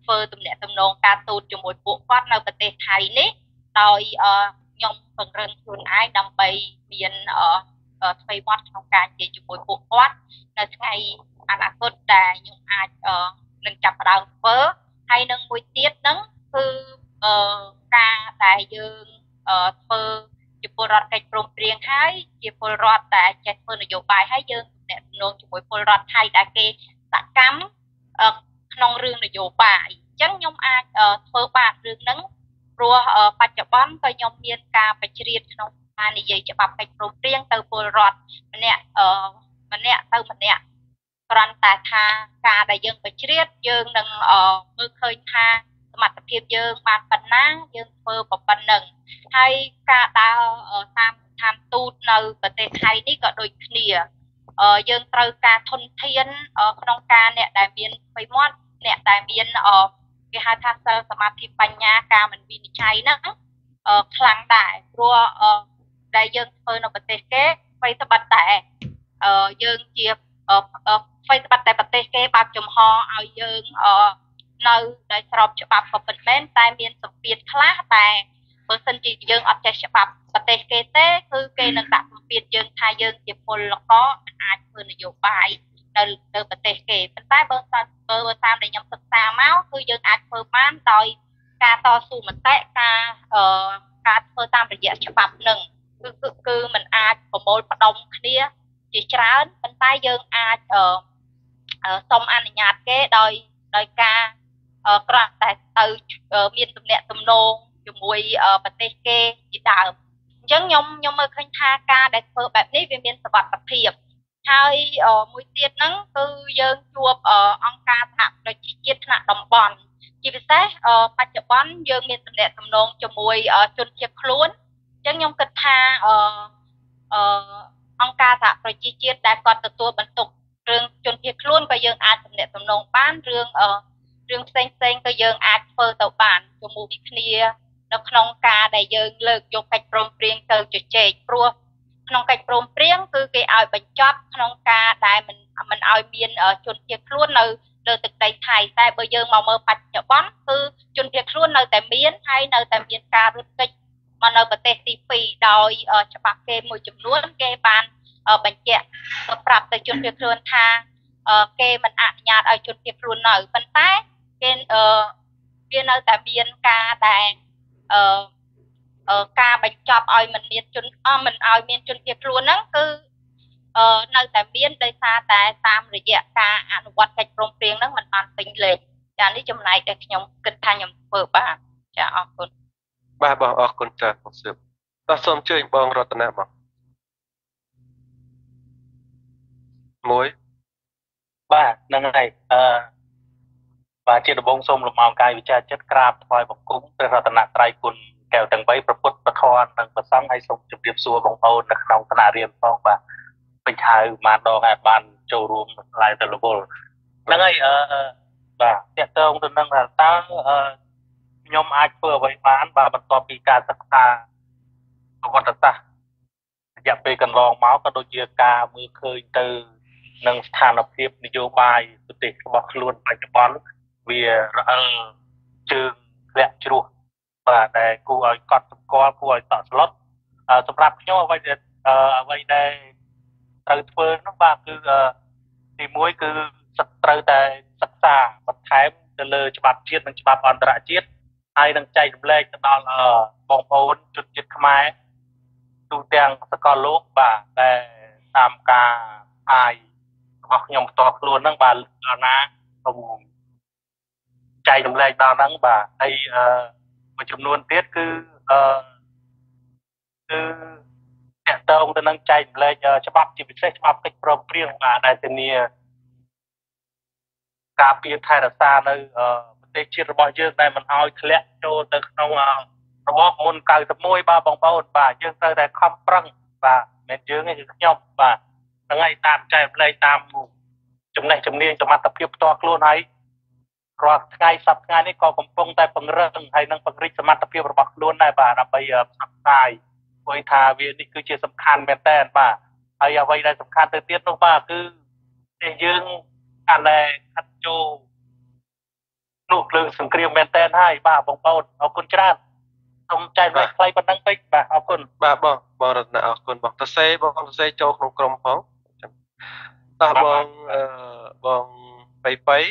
ធ្វើទំនាក់ទំនងការទូតជាមួយពួកគាត់នៅប្រទេសថៃនេះដោយខ្ញុំពង្រឹងខ្លួនឯងដើម្បីមានស្វ័យវត្តក្នុងការនិយាយជាមួយពួកគាត់នៅថ្ងៃអនាគតដែលខ្ញុំអាចនឹងចាប់ផ្ដើមធ្វើហើយនឹងមួយទៀតហ្នឹងគឺការដែលយើងធ្វើជាពលរដ្ឋកិច្ចព្រមព្រៀងហើយជាពលរដ្ឋដែលចេះធ្វើនយោបាយហើយយើងទំនាក់ទំនងជាមួយពលរដ្ឋថៃដែលគេសកម្មក្នុងរឿងនយោបាយអញ្ចឹងខ្ញុំអាចធ្វើបានរឿងហ្នឹងព្រោះបច្ចុប្បន្នក៏ខ្ញុំមានការបញ្ជ្រាបក្នុងការនិយាយច្បាប់កិច្ចព្រមព្រៀងទៅពលរដ្ឋម្នាក់ម្នាក់ទៅម្នាក់គ្រាន់តែថាការដែលយើងបញ្ជ្រាបយើងនឹងមើលឃើញថាសមត្ថភាពយើងបានប៉ុណ្ណាយើងធ្វើប៉ុណ្ណឹងហើយការដើរតាមស្ថានទូតនៅប្រទេសថៃនេះក៏ដូចគ្នាយើងត្រូវការធនធានក្នុងការអ្នកដែលមានស្វ័យមាត់អ្នកដែលមានគេហៅថាសិលសមាធិបញ្ញាការមិនវិនិច្ឆ័យហ្នឹងខ្លាំងដែរព្រោះដែលយើងធ្វើនៅប្រទេសគេអ្វីត្បិតតែយើងជាអ្វីត្បិតតែប្រទេសគេបើកចំហឲ្យយើងនៅដោយស្របច្បាប់ក៏ប៉ុន្តែតែមានសម្ពាធខ្លះតែបើសិនជាយើងអត់ចេះច្បាប់ប្រទេសគេទេគឺគេនឹងដាក់សម្ពាធយើងថាយើងជាពលករមិនអាចធ្វើនយោបាយនៅនៅប្រទេសគេប៉ុន្តែបើសិនបើតាមដែលខ្ញុំសិក្សាមកគឺយើងអាចធ្វើបានដោយការតស៊ូមតិការអឺការធ្វើតាមរយៈច្បាប់នឹងគឺគឺគឺมันអាចប្រមូលផ្ដុំគ្នាជាច្រើនប៉ុន្តែយើងអាចអឺសុំអនុញ្ញាតគេដោយដោយការគ្រាន់តែទៅមានទំនាក់ទំនងជាមួយប្រទេសគេជាដើមអញ្ចឹងខ្ញុំខ្ញុំមើលឃើញថាការដែលធ្វើបែបនេះវាមានសុវត្ថិភាពហើយមួយទៀតហ្នឹងគឺយើងជួបអង្គការសហប្រជាជាតិថ្នាក់តំបន់ជាពិសេសបច្ចុប្បន្នយើងមានទំនាក់ទំនងជាមួយជនភៀសខ្លួនអញ្ចឹងខ្ញុំគិតថាអង្គការសហប្រជាជាតិដែលគាត់ទទួលបន្ទុករឿងជនភៀសខ្លួនក៏យើងអាចទំនាក់ទំនងបានរឿងរឿងផ្សេងផ្សេងក៏យើងអាចធ្វើទៅបានជាមួយគ្នានៅក្នុងការដែលយើងលើកយកកិច្ចព្រមព្រៀងទៅជជែកព្រោះក្នុងកិច្ចព្រមព្រៀងគឺគេឲ្យបញ្ចប់ក្នុងការដែលមិនមិនឲ្យមានជនភៀសខ្លួននៅលើទឹកដីថៃតែបើយើងមកមើលបច្ចុប្បន្នគឺជនភៀសខ្លួននៅតែមានហើយនៅតែមានការរត់គេចមកនៅប្រទេសទីពីរដោយច្បាប់គេមួយចំនួនគេបានបញ្ជាក់ប្រាប់ទៅជនភៀសខ្លួនថាគេមិនអនុញ្ញាតឲ្យជនភៀសខ្លួននៅប៉ុន្តែគេគេនៅតែមានការដែលអឺការបញ្ចប់ឲ្យមិនមានជនមិនឲ្យមានជនភៀសខ្លួនហ្នឹងគឺនៅតែមានដោយសារតែតាមរយៈការអនុវត្តកិច្ចព្រមព្រៀងហ្នឹងมันបានពេញលេញចានេះចំណែកដែលខ្ញុំគិតថាខ្ញុំធ្វើបានចាអរគុណបាទបងអរគុណចាបងសឿបបាទសូមអញ្ជើញបងរតនាបងមួយបាទហ្នឹងហើយអឺបាទជាដំបូងសូមលំអរកាយវិចារចិត្តក្រាបថ្វាយបង្គំព្រះរតនត្រ័យគុណកែវទាំងបីព្រះពុទ្ធព្រះធម៌និងព្រះសង្ឃហើយសូមជម្រាបសួរបងប្អូននៅក្នុងគណៈរៀនផងបាទពេញហៅបានដងហើយបានចូលរួមឡើងទៅរវល់ហ្នឹងហើយអឺបាទតកតងទៅនឹងថាតើខ្ញុំអាចធ្វើអ្វីបានបាទបន្ទាប់ពីការសិក្សាប្រវត្តិសាស្ត្ររយៈពេលកន្លងមកក៏ដូចជាការមើលឃើញទៅនឹងស្ថានភាពនយោបាយប្រទេសរបស់ខ្លួនបច្ចុប្បន្នវារអិលជើងធ្លាក់ជ្រោះបាទដែលគួរឲ្យកត់សម្គាល់គួរឲ្យតក់ស្លុតសម្រាប់ខ្ញុំអ្វីដែលអ្វីដែលត្រូវធ្វើនោះបាទគឺទីមួយគឺត្រូវតែសិក្សាបន្ថែមទៅលើច្បាប់ជាតិនិងច្បាប់អន្តរជាតិហើយនឹងចែករំលែកទៅដល់បងប្អូនជនជាតិខ្មែរទូទាំងសកលលោកបាទតែតាមការអាយរបស់ខ្ញុំផ្ទាល់ខ្លួនហ្នឹងបាទដល់ណាសូមចែករំលែកដល់ហ្នឹងបាទហើយមួយចំនួនទៀតគឺអឺគឺតកតងទៅនឹងចែករំលែកច្បាប់ជាពិសេសច្បាប់កិច្ចព្រមព្រៀងបាទដែលធានាការពារថែរក្សានៅប្រទេសជាតិរបស់យើងដែលមិនឲ្យធ្លាក់ចូលទៅក្នុងរបបមុន九十មួយបាទបងប្អូនបាទយើងត្រូវតែខំប្រឹងបាទមិនយើងទេគឺខ្ញុំបាទហ្នឹងហើយតាមចែករំលែកតាមចំណេះជំនាញសមត្ថភាពផ្ទាល់ខ្លួនហើយរាល់ថ្ងៃសប្តាហ៍នេះក៏កំពុងតែពង្រឹងហើយនឹងពង្រីកសមត្ថភាពរបស់ខ្លួនដែរបាទដើម្បីផ្សព្វផ្សាយព្រោះថាវានេះគឺជាសំខាន់មែនតើបាទហើយអ្វីដែលសំខាន់ទៅទៀតនោះបាទគឺយើងអាណែខាត់ចូលនោះភ្លើងសង្គ្រាមមែនតែនហើយបាទបងប្អូនអរគុណច្រើនសូមចែកលេខខ្លីប៉ុណ្ណឹងពេកបាទអរគុណបាទបងបងរតនាអរគុណបងតសេបងតសេចូលក្នុងក្រុមផងតោះបងអឺបងបៃបៃ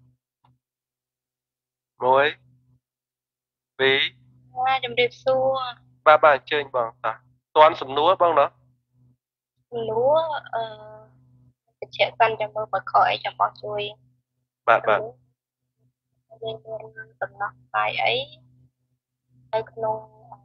មួយពីរបាទជំរាបសួរបាទបាទអញ្ជើញបងតោះតាន់សំណួរបងណោះសំណួរអឺបញ្ជាក់សិនចាំមើលបើខកអីចាំបោះជួយបាទបាទយើងមានដំណោះស្រាយអីនៅក្នុង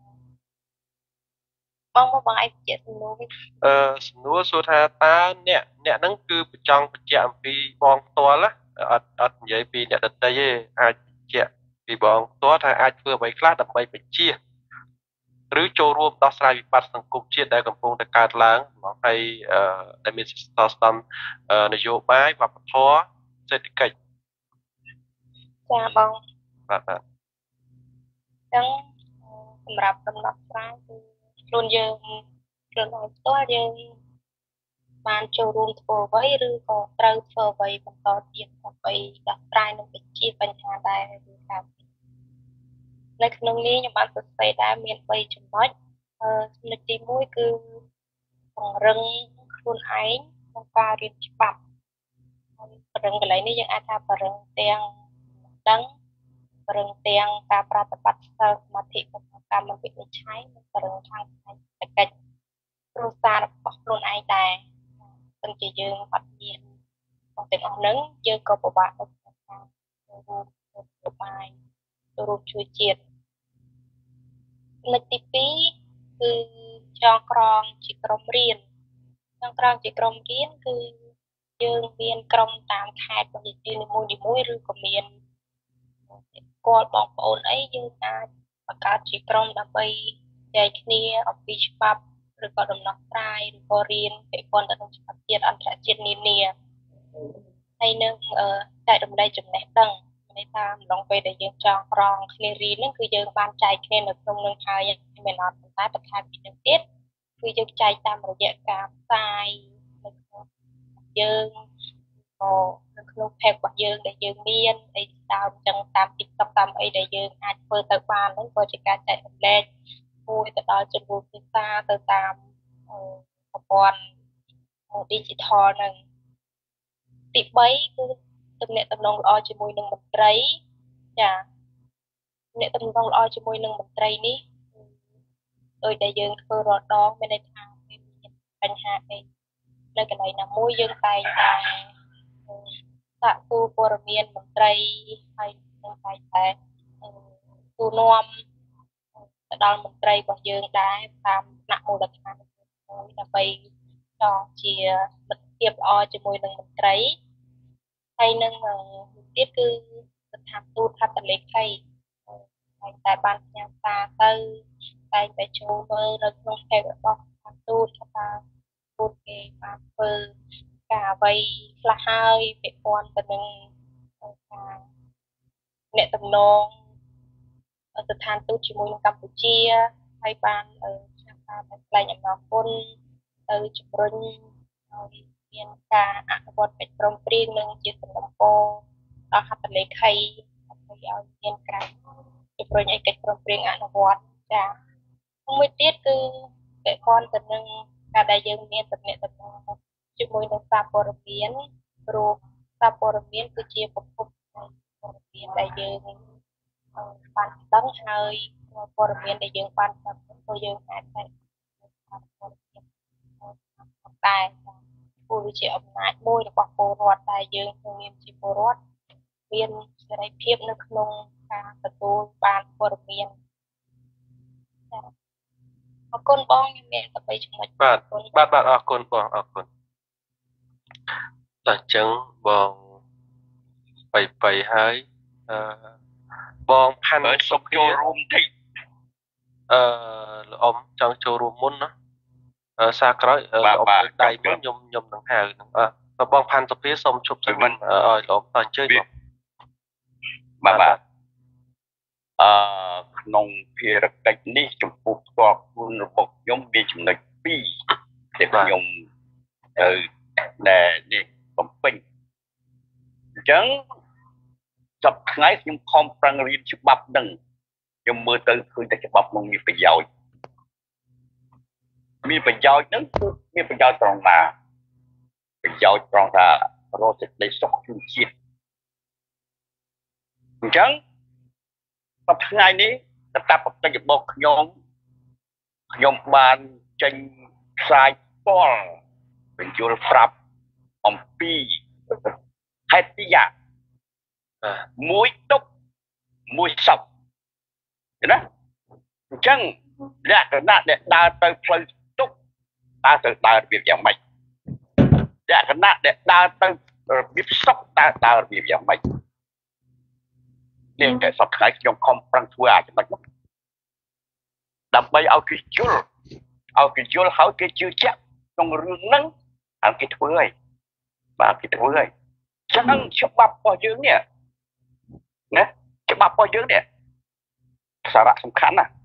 បងមកបងឯងបញ្ជាក់សំណួរវិញអឺសំណួរសួរថាតើអ្នកអ្នកហ្នឹងគឺចង់បញ្ជាក់អំពីបងផ្ទាល់ណាអត់អត់និយាយពីអ្នកដទៃទេអាចបញ្ជាក់ពីបងផ្ទាល់ថាអាចធ្វើអ្វីខ្លះដើម្បីបញ្ជាឬចូលរួមដោះស្រាយវិបត្តិសង្គមជាតិដែលកំពុងតែកើតឡើងមកហើយអឺដែលមានស្ថិតស្ថេរនយោបាយវប្បធម៌សេដ្ឋកិច្ចចាបងបាទបាទអញ្ចឹងសម្រាប់ដំណោះស្រាយគឺខ្លួនយើងខ្លួនឯងផ្ទាល់យើងបានចូលរួមធ្វើអ្វីឬក៏ត្រូវធ្វើអ្វីបន្តទៀតដើម្បីដោះស្រាយនឹងវិជាបញ្ហាដែលមានកើតនៅក្នុងនេះខ្ញុំបានសរសេរដែរមានបីចំណុចអឺចំណុចទីមួយគឺពង្រឹងខ្លួនឯងក្នុងការរៀនច្បាប់ពង្រឹងកន្លែងនេះយើងអាចថាពង្រឹងទាំងដឹងពង្រឹងទាំងការប្រតិបត្តិសិលសមាធិកម្មវិនិច្ឆ័យនិងពង្រឹងខាងផ្នែកសេដ្ឋកិច្ចគ្រួសាររបស់ខ្លួនឯងដែរព្រោះជាយើងអត់មានទាំងអស់ហ្នឹងយើងក៏ពិបាកក្នុងការចូលរួមនយោបាយចូលរួមជួយជាតិចំណុចទីពីរគឺចងក្រងជាក្រុមរៀនចងក្រងជាក្រុមរៀនគឺយើងមានក្រុមតាមខេត្តរបស់យើងនីមួយនីមួយឬក៏មានគាត់បងប្អូនអីយើងអាចបង្កើតជាក្រុមដើម្បីចែកគ្នាអំពីច្បាប់ឬក៏ដំណោះស្រាយឬក៏រៀនពាក់ព័ន្ធទៅនឹងច្បាប់ជាតិអន្តរជាតិនានាហើយនឹងចែករំលែកចំណេះដឹងន័យថាម្ដងពេលដែលយើងចងក្រងគ្នារៀនហ្នឹងគឺយើងបានចែកគ្នានៅក្នុងនឹងហើយមិនអត់ប៉ុន្តែបន្ថែមពីនឹងទៀតគឺយើងចែកតាមរយៈការផ្សាយនៅក្នុងយើងក៏នៅក្នុង page របស់យើងដែលយើងមានអីតាមអញ្ចឹងតាម TikTok តាមអីដែលយើងអាចធ្វើទៅបានហ្នឹងក៏ជាការចែករំលែកមួយទៅដល់ជនរួមភាសាទៅតាមប្រព័ន្ធ digital ហ្នឹងទីបីគឺទំនាក់ទំនងល្អជាមួយនឹងមន្ត្រីចាទំនាក់ទំនងល្អជាមួយនឹងមន្ត្រីនេះដោយដែលយើងធ្វើរាល់ដងមានន័យថាមានបញ្ហាអីនៅកន្លែងណាមួយយើងតែងតែសាកសួរព័ត៌មានមន្ត្រីហើយនឹងតែងតែសួរនាំទៅដល់មន្ត្រីរបស់យើងដែរតាមថ្នាក់មូលដ្ឋានមួយដើម្បីចងជាមិត្តភាពល្អជាមួយនឹងមន្ត្រីហើយនឹងទៀតគឺស្ថានទូតហត្ថលេខីតែតែបានផ្ញើសារទៅតែតែចូលមើលនៅក្នុង page របស់ស្ថានទូតថាទូតគេបានធ្វើការអ្វីខ្លះហើយពាក់ព័ន្ធទៅនឹងការអ្នកតំណងស្ថានទូតជាមួយនឹងកម្ពុជាហើយបានឆ្នាំការតែថ្លែងអំណរគុណទៅជំរុញឲ្យមានការអនុវត្តកិច្ចព្រមព្រៀងនិងជាសំណុំពរដល់ហត្ថលេខីដើម្បីឲ្យមានការជំរុញឲ្យកិច្ចព្រមព្រៀងអនុវត្តចា៎មួយទៀតគឺពាក់ព័ន្ធទៅនឹងការដែលយើងមានទំនាក់ទំនងជាមួយនឹងសារព័ត៌មានព្រោះសារព័ត៌មានគឺជាប្រភពនៃព័ត៌មានដែលយើងបានដឹងហើយព័ត៌មានដែលយើងបានដឹងគឺយើងអាចតែព័ត៌មានតែព្រោះវាជាអំណាចមួយរបស់ពលរដ្ឋដែលយើងមានជាពលរដ្ឋមានសេរីភាពនៅក្នុងការទទួលបានព័ត៌មានចា៎អរគុណបងខ្ញុំមានតែបីចំណុចបាទបាទបាទអរគុណបងអរគុណតែអញ្ចឹងបងបីបីហើយអឺបងផាន់សុខចូលរួមតិចអឺលោកអ៊ំចង់ចូលរួមមុនណាអឺសារក្រោយលោកអ៊ំដៃមុនខ្ញុំខ្ញុំនឹងហៅនឹងអឺបងផាន់សុភាសូមជប់សិនឲ្យលោកអ៊ំតអញ្ជើញបងបាទបាទអឺក្នុងភារកិច្ចនេះចំពោះផ្ទាល់ខ្លួនរបស់ខ្ញុំមានចំណុចពីរដែលខ្ញុំទៅដែលនេះបំពេញអញ្ចឹងសប្ថ្ងៃខ្ញុំខំប្រឹងរៀនច្បាប់នឹងខ្ញុំមើលទៅឃើញតែច្បាប់នោះមានប្រយោជន៍មានប្រយោជន៍នឹងគឺមានប្រយោជន៍ត្រង់ណាប្រយោជន៍ត្រង់ថារកសេចក្តីសុខក្នុងជាតិអញ្ចឹងដល់ថ្ងៃនេះតាមបច្ចេកបោកខ្ញុំខ្ញុំបានចេញផ្សាយពលបញ្យល់ប្រាប់អំពីហេតុទីយ៉ាមួយទុកមួយសពណាអញ្ចឹងលក្ខណៈដែលដើរទៅផ្លូវទុកដើរទៅដើររបៀបយ៉ាងម៉េចលក្ខណៈដែលដើរទៅរបៀបសពដើរដើររបៀបយ៉ាងម៉េចនេះតែសប្តាហ៍ខ្ញុំខំប្រឹងធ្វើអាចចំណុចនោះដើម្បីឲ្យគេយល់ឲ្យគេយល់ហើយគេជឿជាក់ក្នុងរឿងហ្នឹងហើយគេធ្វើហើយបាទគេធ្វើហើយចឹងច្បាប់របស់យើងនេះណាច្បាប់របស់យើងនេះសារៈសំខាន់ណាស់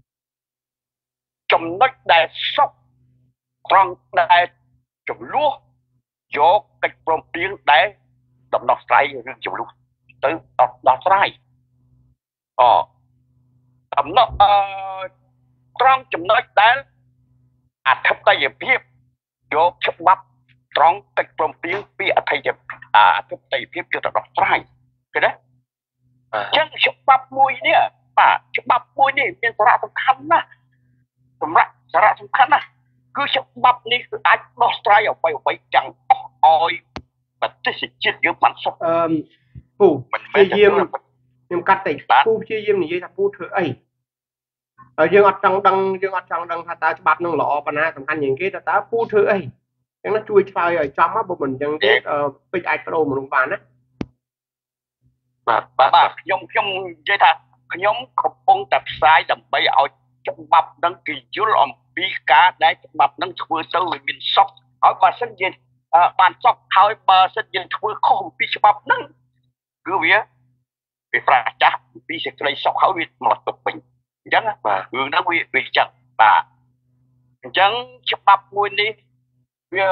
ចំណុចដែលសពត្រង់ដែលចំនួនយកកិច្ចព្រមព្រៀងដែលដំណោះស្រាយរឿងចំនួនទៅដោះស្រាយអូដំណោះអឺត្រង់ចំណុចដែលអធិបតេយ្យភាពយកច្បាប់ត្រង់កិច្ចព្រមព្រៀងពីអធិបតេយ្យអធិបតេយ្យភាពយកទៅដោះស្រាយឃើញទេអញ្ចឹងច្បាប់មួយនេះបាទច្បាប់មួយនេះមានសារៈសំខាន់ណាស់សម្រាប់សារៈសំខាន់ណាស់គឺច្បាប់នេះគឺអាចដោះស្រាយអ្វីអ្វីទាំងអស់ឲ្យប្រទេសជាតិយើងបានសុខអឺពូមិនមែនយាមខ្ញុំកាត់តិចពូព្យាយាមនិយាយថាពូធ្វើអីហើយយើងអត់ចង់ដឹងយើងអត់ចង់ដឹងថាតើច្បាប់នឹងល្អប៉ុណ្ណាសំខាន់ជាងគេតើតើពូធ្វើអីអញ្ចឹងណាជួយឆ្លើយឲ្យចំមកបើមិនអញ្ចឹងទេពេចអាចប្រូមនុស្សបានណាបាទបាទខ្ញុំខ្ញុំនិយាយថាខ្ញុំកំពុងតែផ្សាយដើម្បីឲ្យច្បាប់នឹងគេយល់អំពីការដែលច្បាប់នឹងធ្វើទៅវាមានសពហើយបើសិនជាបានសពហើយបើសិនជាធ្វើខុសអំពីច្បាប់នឹងគឺវាវាប្រកាសអំពីសេចក្តីសុខហើយវាមកទៅវិញអញ្ចឹងបាទរឿងហ្នឹងវាវាចឹងបាទអញ្ចឹងច្បាប់មួយនេះវា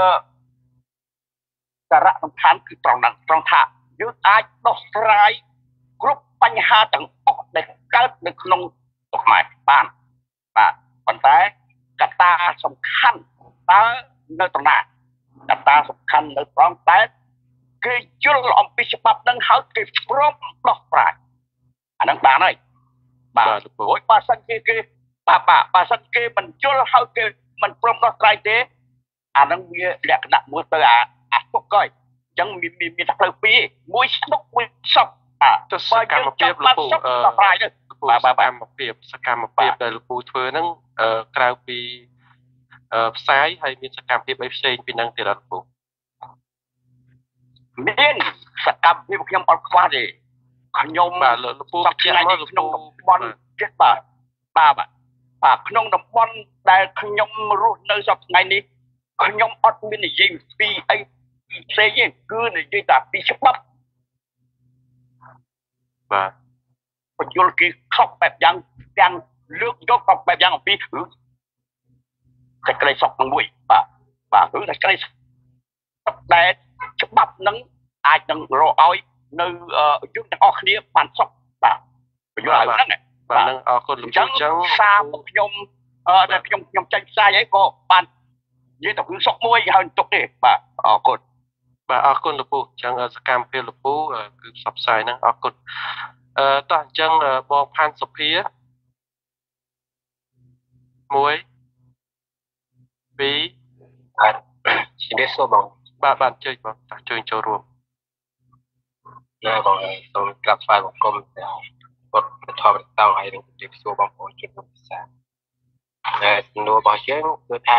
សារៈសំខាន់គឺត្រង់ហ្នឹងត្រង់ថាយើងអាចដោះស្រាយគ្រប់បញ្ហាទាំងអស់ដែលកើតនៅក្នុងស្រុកខ្មែរបានបាទប៉ុន្តែកត្តាសំខាន់តើនៅត្រង់ណាកត្តាសំខាន់នៅត្រង់តែគេយល់អំពីច្បាប់នឹងហើយគេព្រមដោះស្រាយអាហ្នឹងបានហើយបាទព្រោះបើសិនជាគេបាទបាទបើសិនគេមិនយល់ហើយគេមិនព្រមដោះស្រាយទេអាហ្នឹងវាលក្ខណៈមួយទៅអាអាទុកហើយអញ្ចឹងមានមានតែផ្លូវពីរមួយស្ទុកមួយសពអាទៅសកម្មភាពលោកពូអឺសកម្មភាពសកម្មភាពដែលលោកពូធ្វើហ្នឹងក្រៅពីផ្សាយហើយមានសកម្មភាពអីផ្សេងពីហ្នឹងទៀតអត់លោកពូមានសកម្មភាពខ្ញុំអត់ខ្វះទេខ្ញុំបាទលោកពូជាមកលោកក្នុងតំបន់ចិត្តបាទបាទបាទក្នុងតំបន់ដែលខ្ញុំរស់នៅសប្តាហ៍នេះខ្ញុំអត់មាននិយាយពីអីផ្សេងទេគឺនិយាយតែពីច្បាប់បាទបញ្យល់គេខុសបែបយ៉ាងទាំងលើកយកបែបយ៉ាងអំពីឬតែក្តីសុខនឹងមួយបាទបាទឬតែក្តីសុខដែលច្បាប់នឹងអាចនឹងរកឲ្យនៅយើងទាំងអស់គ្នាបានសុខបាទបញ្យល់ឲ្យហ្នឹងបាទនឹងអរគុណលោកអញ្ចឹងសាររបស់ខ្ញុំអឺដែលខ្ញុំខ្ញុំចេញផ្សាយអីក៏បាននិយាយតែគឺសុខមួយហើយទុកទេបាទអរគុណបាទអរគុណលោកពូអញ្ចឹងសកម្មភាពលោកពូគឺផ្សព្វផ្សាយហ្នឹងអរគុណអឺតោះអញ្ចឹងបងផាន់សុភាមួយពីរបាទជំរាបសួរបងបាទបាទជួយបងតាជួយចូលរួមណាបងសូមក្រាបថ្វាយបង្គំទាំងពុទ្ធធម៌តោហើយនឹងជំរាបសួរបងប្អូនជនរួមភាសាតែសំណួររបស់យើងគឺថា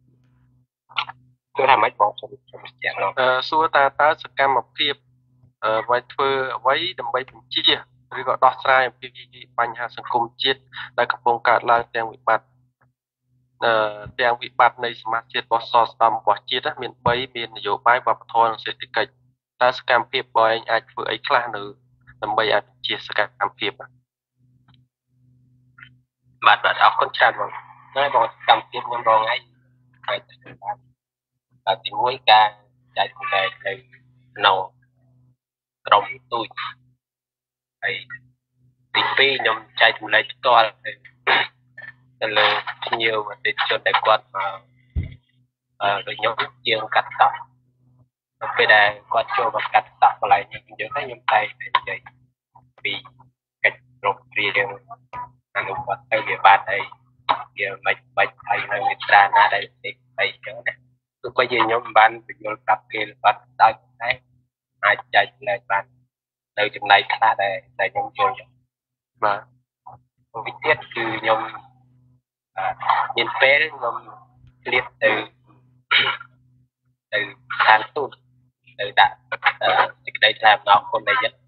គឺថាម៉េចបងសូមសូមបញ្ជាក់ឡងអឺសួរតើតើសកម្មភាពអឺអ្វីធ្វើអ្វីដើម្បីបញ្ជាឬក៏ដោះស្រាយអំពីបញ្ហាសង្គមជាតិដែលកំពុងកើតឡើងទាំងវិបត្តិអឺទាំងវិបត្តិនៃសមាជជាតិរបស់សស្ដំរបស់ជាតិមានបីមាននយោបាយវប្បធម៌និងសេដ្ឋកិច្ចតើសកម្មភាពបងឯងអាចធ្វើអីខ្លះនៅដើម្បីអាចបញ្ជាសកម្មភាពបាទបាទអរគុណច្រើនបងហើយបងសកម្មភាពខ្ញុំបងឯងហើយតែទីមួយការចែកចែកនៅក្នុងក្រុមទូចហើយទីពីរខ្ញុំចែកចម្លែកផ្ទាល់ទៅទៅលើភ្ញៀវអតិថិជនដែលគាត់មកអឺដូចខ្ញុំជាងកាត់តក់ពេលដែលគាត់ចូលមកកាត់តក់កន្លែងនេះយើងទៅខ្ញុំតែនិយាយពីកិច្ចប្រឹងប្រែងអនុវត្តទៅវាបានអីវាមិនបាច់ហើយនៅវិត្រាណាដែលទីអីចឹងណាទោះបីជាខ្ញុំបានបញ្យល់ប្រាប់គេបាត់ដោយតែអាចចែកចំណែកបាននៅចំណែកខ្លះដែលដែលខ្ញុំយល់បាទវិធីគឺខ្ញុំមានពេលខ្ញុំឆ្លៀតទៅទៅឋានទូតទៅដាក់សេចក្តីថ្លែងអំណរគុណដែលយើង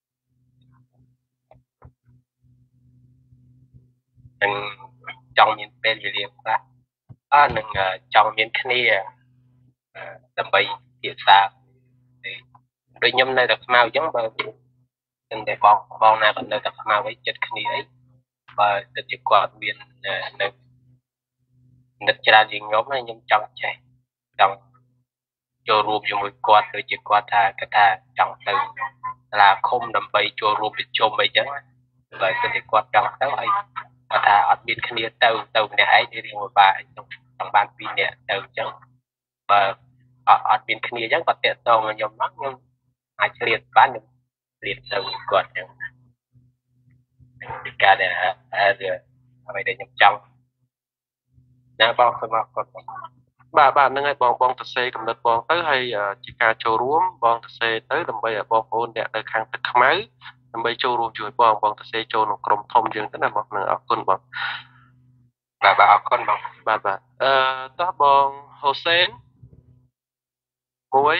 នឹងចង់មានពេលវេលាខ្លះអឺនឹងចង់មានគ្នាដើម្បីភាសាដូចខ្ញុំនៅតែស្មៅអញ្ចឹងបើទាំងតែបងបងណាគាត់នៅតែស្មៅអីចិត្តគ្នាអីបើគិតជាគាត់មាននៅនិតច្រើនជាងខ្ញុំហើយខ្ញុំចង់ចេះចង់ចូលរួមជាមួយគាត់ដូចជាគាត់ថាគាត់ថាចង់ទៅសាលាឃុំដើម្បីចូលរួមប្រជុំអីចឹងបើគិតជាគាត់ចង់ទៅហើយគាត់ថាអត់មានគ្នាទៅទៅម្នាក់ឯងរៀងពិបាកចង់បានពីរនាក់ទៅអញ្ចឹងបើអត់មានគ្នាអញ្ចឹងគាត់តាក់ទងខ្ញុំមកខ្ញុំអាចជ្រាបបានខ្ញុំជ្រាបទៅគាត់អញ្ចឹងពីការដែលអ្វីដែលខ្ញុំចង់ណាបងសូមអរគុណបាទបាទហ្នឹងហើយបងបងទៅសេកំណត់បងទៅហើយជាការចូលរួមបងទៅសេទៅដើម្បីឲ្យបងប្អូនអ្នកនៅខាងទឹកខ្មៅដើម្បីចូលរួមជួយបងបងទៅសេចូលក្នុងក្រុមធំយើងទៅណាបងនឹងអរគុណបងបាទបាទអរគុណបងបាទបាទអឺតោះបងហូសេនមួយ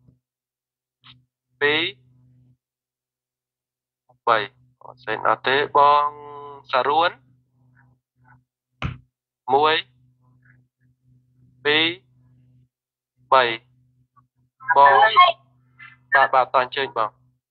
ពីរបីហូសេនអត់ទេបងសារួនមួយពីរបីបងបាទបាទតអញ្ជើញបង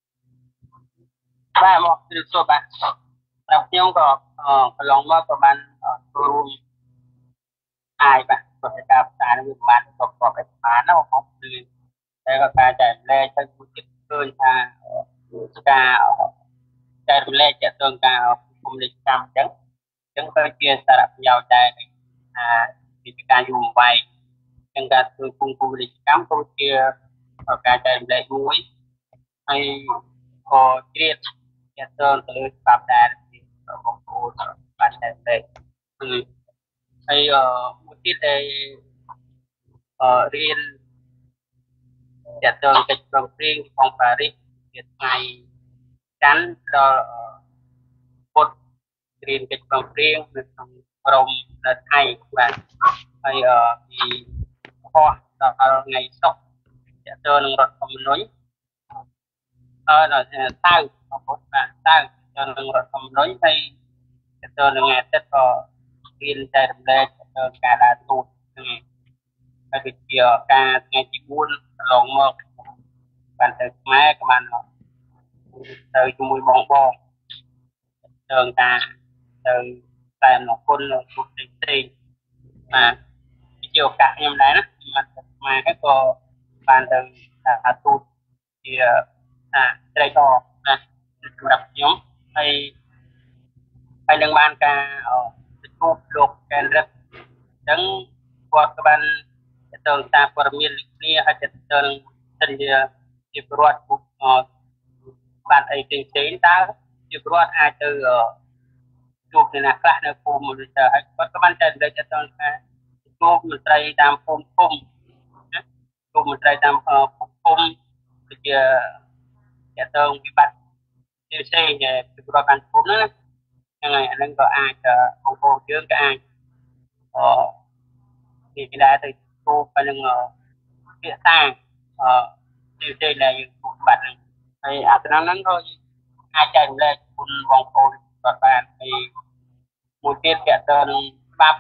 បាទមកជម្រាបសួរបាទខ្ញុំខ្ញុំក៏កន្លងមកក៏បានចូលរួមអាយបាទប្រតិការផ្សាយនឹងបានប្រកបដោយបានណាបងគឺតែក៏ការចែករំលែកទៅគូចិត្តឃើញថាការចែករំលែកជាទងការគុំលេខកម្មអញ្ចឹងអញ្ចឹងទៅជាសារៈប្រយោជន៍ដែរថាវិធីការយូរវែងអញ្ចឹងការធ្វើគុំគុំលេខកម្មក៏ជាការចែករំលែកមួយហើយក៏ជ្រៀតជាទងទៅលើច្បាប់ដែរបងប្អូនបានចែករំលែកគឺហើយមួយទៀតដែលអឺរៀនចាត់ទងកិច្ចព្រមព្រៀងក្នុងប៉ារីសជាថ្ងៃច័ន្ទដល់ពុទ្ធរៀនកិច្ចព្រមព្រៀងនៅក្នុងក្រមនៅថៃបាទហើយអឺពីខុសដល់ថ្ងៃសុក្រចាត់ទងនឹងរដ្ឋធម្មនុញ្ញអឺដល់សៅរ៍បងប្អូនបាទសៅរ៍ចាត់ទងនឹងរដ្ឋធម្មនុញ្ញហើយចាត់ទងនឹងថ្ងៃអាទិត្យក៏រៀនចែករំលែកទៅការដើរទូតហ្នឹងហើយដូចជាការថ្ងៃទីបួនកន្លងមកបានទៅខ្មែរក៏បានទៅជាមួយបងបងទៅការទៅតែអំណរគុណនៅទូផ្សេងផ្សេងបាទជាឱកាសខ្ញុំដែរណាខ្ញុំទៅខ្មែរក៏បានទៅថាទូតជាថាត្រេកអរណាសម្រាប់ខ្ញុំហើយហើយនឹងបានការជួបលោកកែនរិទ្ធអញ្ចឹងគាត់ក៏បានទៅតាមព័ត៌មានគ្នាហើយទៅទៅសន្យាជាប្រវត្តិបានអីផ្សេងផ្សេងតើជាប្រវត្តិអាចទៅជួបអ្នកណាខ្លះនៅភូមិឬទៅហើយគាត់ក៏បានចែករំលែកទៅថាជួបមន្ត្រីតាមភូមិភូមិណាជួបមន្ត្រីតាមភូមិភូមិដូចជាទៅទៅវិបត្តិផ្សេងៗជាប្រវត្តិបានភូមិហ្នឹងហ្នឹងហើយអានឹងក៏អាចបងប្អូនយើងក៏អាចអឺពីដែរទៅជួបទៅនឹងភាសាអឺផ្សេងៗដែលយើងជួបបាត់ហ្នឹងហើយអាត្រង់ហ្នឹងក៏អាចចែករំលែកគុណបងប្អូនគាត់បានហើយមួយទៀតតើតើនឹងច្បាប់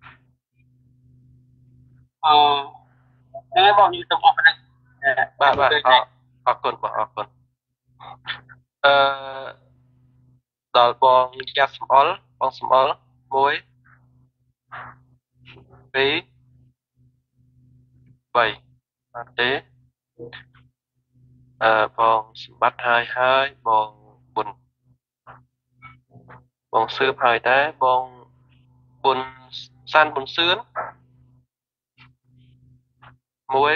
អឺហ្នឹងបងខ្ញុំទៅអស់ហ្នឹងបាទបាទអរគុណបងអរគុណអឺដល់បងយ៉ាប់សំអល់បងសំអល់មួយពីរបីអត់ទេអឺបងសម្បត្តិហើយហើយបងប៊ុនបងសឿបហើយដែរបងប៊ុនសានប៊ុនសឿនមួយ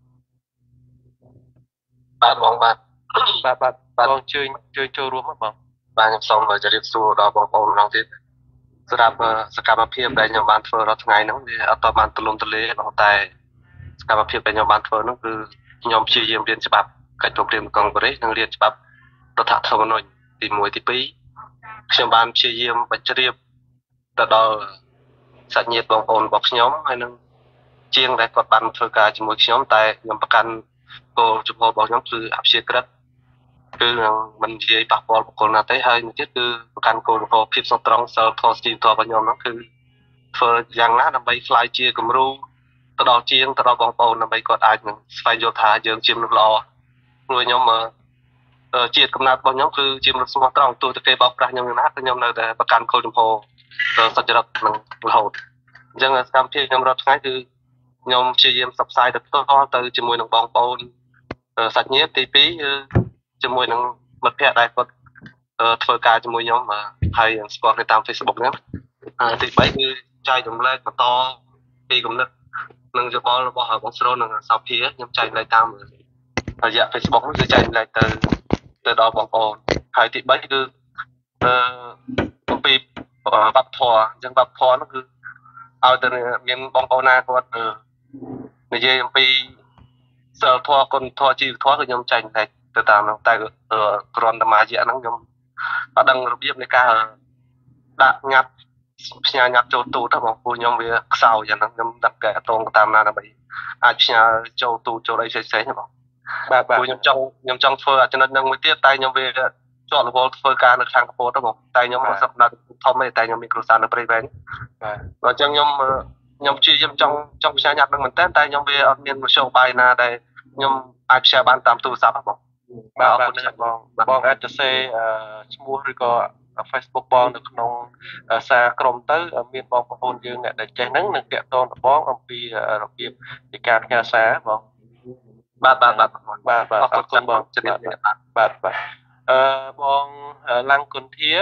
បាទបងបាទបាទបាទបងជើញជើញចូលរួមមកបងបាទខ្ញុំសូមជម្រាបសួរដល់បងប្អូនម្ដងទៀតសម្រាប់សកម្មភាពដែលខ្ញុំបានធ្វើរាល់ថ្ងៃហ្នឹងវាអត់តបានទូលំទូលាយប៉ុន្តែសកម្មភាពដែលខ្ញុំបានធ្វើហ្នឹងគឺខ្ញុំព្យាយាមរៀនច្បាប់កិច្ចព្រមព្រៀងកុងប្រេសនិងរៀនច្បាប់រដ្ឋធម្មនុញ្ញទីមួយទីពីរខ្ញុំបានព្យាយាមបញ្ជ្រាបទៅដល់សាច់ញាតិបងប្អូនរបស់ខ្ញុំហើយនឹងជាងដែលគាត់បានធ្វើការជាមួយខ្ញុំតែខ្ញុំប្រកាន់គោលជំហររបស់ខ្ញុំគឺអព្យាក្រឹតគឺនឹងមិននិយាយប៉ះពាល់បុគ្គលណាទេហើយមួយទៀតគឺប្រកាន់គោលជំហរភាពស្មោះត្រង់សិលធម៌ស្ទីលធម៌របស់ខ្ញុំហ្នឹងគឺធ្វើយ៉ាងណាដើម្បីខ្លាយជាគំរូទៅដល់ជាងទៅដល់បងប្អូនដើម្បីគាត់អាចនឹងស្វែងយល់ថាយើងជាមនុស្សល្អព្រោះខ្ញុំជាតិកំណើតរបស់ខ្ញុំគឺជាមនុស្សស្មោះត្រង់ទោះតែគេបោកប្រាស់ខ្ញុំយ៉ាងណាគឺខ្ញុំនៅតែប្រកាន់គោលជំហរសុចរិតនឹងរហូតអញ្ចឹងសកម្មភាពខ្ញុំរាល់ថ្ងៃគឺខ្ញុំព្យាយាមផ្សព្វផ្សាយទៅផ្ទាល់ទៅជាមួយនឹងបងប្អូនសាច់ញាតិទីពីរគឺជាមួយនឹងមិត្តភ័ក្តិដែលគាត់ធ្វើការជាមួយខ្ញុំហើយស្គាល់គ្នាតាម Facebook ហ្នឹងទីបីគឺចែករំលែកបន្តពីគំនិតនិងយោបល់របស់បងស្រូននិងសោភាខ្ញុំចែករំលែកតាមរយៈ Facebook នោះគឺចែករំលែកទៅទៅដល់បងប្អូនហើយទីបីគឺអឺអំពីវប្បធម៌អញ្ចឹងវប្បធម៌នោះគឺឲ្យទៅមានបងប្អូនណាគាត់និយាយអំពីសិលធម៌គុណធម៌ជីវធម៌គឺខ្ញុំចែករំលែកទៅតាមនោះតែគ្រាន់តែមករយៈហ្នឹងខ្ញុំអត់ដឹងរបៀបនៃការដាក់ញត្តិផ្ញើញត្តិចូលទូទៅបងប្អូនខ្ញុំវាខ្សោយហ្នឹងខ្ញុំដឹកកែតងតាមណាដើម្បីអាចផ្ញើចូលទូចូលអីផ្សេងៗបងបាទបាទខ្ញុំចង់ខ្ញុំចង់ធ្វើចំណុចហ្នឹងមួយទៀតតែខ្ញុំវាជាប់រវល់ធ្វើការនៅខាងកពតទៅបងតែខ្ញុំអត់សប្តាហ៍ធំទេតែខ្ញុំមានគ្រួសារនៅព្រៃវែងបាទអញ្ចឹងខ្ញុំខ្ញុំជាខ្ញុំចង់ចង់ផ្សាយញត្តិហ្នឹងមែនតើតែខ្ញុំវាអត់មានមធ្យោបាយណាដែលខ្ញុំអាចផ្សាយបានតាមទូរស័ព្ទបងបាទអរគុណបងបងអាចទៅសេឈ្មោះឬក៏ Facebook បងនៅក្នុងសារក្រុមទៅមានបងប្អូនយើងអ្នកដែលចេះហ្នឹងនឹងតាក់ទងទៅបងអំពីរបៀបនៃការផ្ញើសារបងបាទបាទបាទបាទបាទអរគុណបងជំរាបលាបាទបាទអឺបងឡាំងគុន្ធា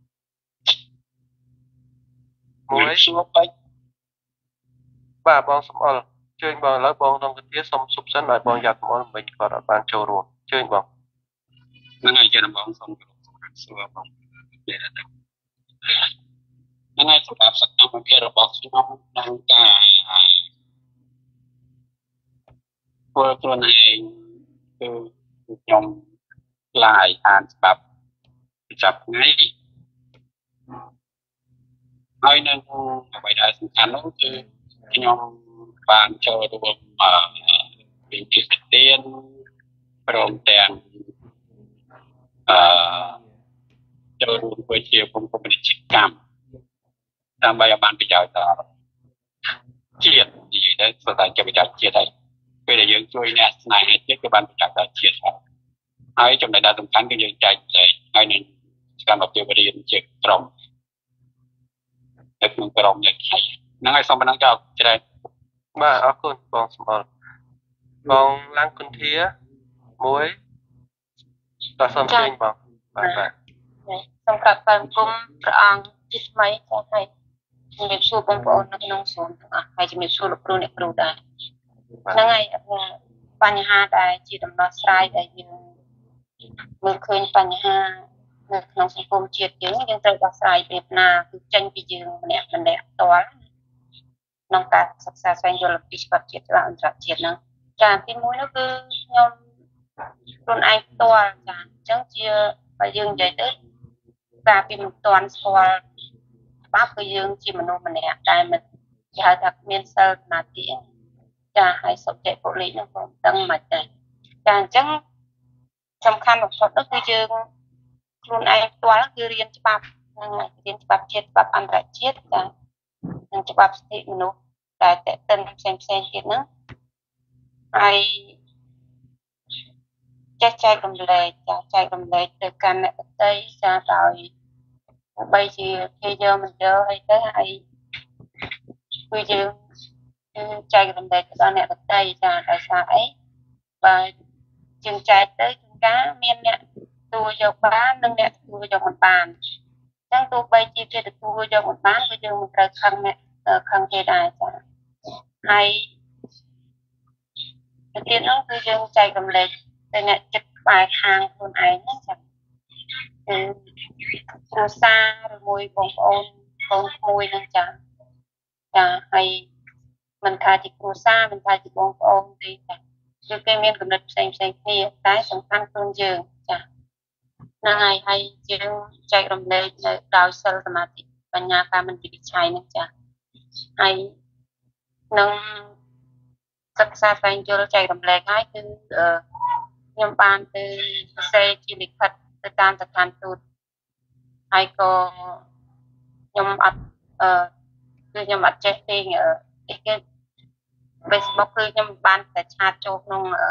មួយសួរពេចបាទបងសំអល់ជើញបងឥឡូវបងក្នុងគុន្ធាសុំសុបសិនឲ្យបងយ៉ាត់សំអល់មិញគាត់អត់បានចូលរួមជើញបងហ្នឹងហើយជើញបងសុំគោរពសួរបងហ្នឹងហើយសម្រាប់សកម្មភាពរបស់ខ្ញុំក្នុងការធ្វើខ្លួនឯងគឺខ្ញុំខ្លាយអានច្បាប់ចាប់ថ្ងៃហើយនៅអ្វីដែលសំខាន់នោះគឺខ្ញុំបានចូលរួមវិទ្យាទានព្រមទាំងអឺចូលរួមធ្វើជាគមគមនីយកម្មដើម្បីឲ្យបានប្រយោជន៍ដល់ជាតិនិយាយទៅស្ថានភាពប្រយោជន៍ជាតិហើយពេលដែលយើងជួយអ្នកស្នេហាជាតិគឺបានប្រយោជន៍ដល់ជាតិហើយហើយចំណុចដែលសំខាន់គឺយើងចែកចែកហើយនឹងសកម្មភាពរៀនជាក្រុមនៅក្នុងក្រុមនេះហ្នឹងហើយសូមប៉ុណ្ណឹងចោលច្រើនបាទអរគុណបងសំអល់បងឡាំងគុន្ធាមួយតើសូមជើញបងបាទបាទសូមក្រាបថ្វាយបង្គំព្រះអង្គជាថ្មីចាស់ហើយជំរាបសួរបងប្អូននៅក្នុងសូមទាំងអស់ហើយជំរាបសួរលោកគ្រូអ្នកគ្រូដែរហ្នឹងហើយបញ្ហាដែលជាដំណោះស្រាយដែលយើងមើលឃើញបញ្ហានៅក្នុងសង្គមជាតិយើងយើងត្រូវដោះស្រាយពីណាគឺចេញពីយើងម្នាក់ម្នាក់ផ្ទាល់ក្នុងការសិក្សាស្វែងយល់ពីច្បាប់ជាតិច្បាប់អន្តរជាតិហ្នឹងចាទីមួយនោះគឺខ្ញុំខ្លួនឯងផ្ទាល់ចាអញ្ចឹងជាបើយើងនិយាយទៅការពីមិនទាន់ស្គាល់ច្បាប់គឺយើងជាមនុស្សម្នាក់តែមិនគេហៅថាមានសិលសមាធិចាហើយសុខចិត្តពលិហ្នឹងក៏មិនដឹងមិនដែរចាអញ្ចឹងសំខាន់បំផុតនោះគឺយើងខ្លួនឯងផ្ទាល់គឺរៀនច្បាប់ហ្នឹងហើយរៀនច្បាប់ជាតិច្បាប់អន្តរជាតិចានិងច្បាប់សិទ្ធិមនុស្សតែតេតិនផ្សេងផ្សេងទៀតហ្នឹងហើយចេះចែករំលែកចាចែករំលែកទៅកាន់អ្នកដទៃចាដោយបីជាគេយកមិនយកអីទៅហើយគឺយើងចែករំលែកទៅដល់អ្នកដទៃចាដោយសារអីបើយើងចែកទៅជួនកាលមានអ្នកទទួលយកបាននិងអ្នកទទួលយកមិនបានចឹងទោះបីជាគេទទួលយកមិនបានក៏យើងមិនត្រូវខឹងអ្នកខឹងគេដែរចាហើយទៅទៀតនោះគឺយើងចែករំលែកទៅអ្នកចិត្តក្បែរខាងខ្លួនឯងណាចាគឺគ្រួសារឬមួយបងប្អូនកូនក្មួយនឹងចាចាហើយមិនថាជាគ្រួសារមិនថាជាបងប្អូនទេចាគឺគេមានគំនិតផ្សេងផ្សេងគ្នាតែសំខាន់ខ្លួនយើងចាហ្នឹងហើយហើយយើងចែករំលែកនៅដោយសិលសមាធិបញ្ញាការមិនវិនិច្ឆ័យហ្នឹងចាហើយនឹងសិក្សាស្វែងយល់ចែករំលែកហើយគឺខ្ញុំបានទៅសរសេរជាលិខិតទៅតាមស្ថានទូតហើយក៏ខ្ញុំអត់អឺគឺខ្ញុំអត់ចេះទេអីគេ Facebook គឺខ្ញុំបានតែឆាតចូលក្នុងអឺ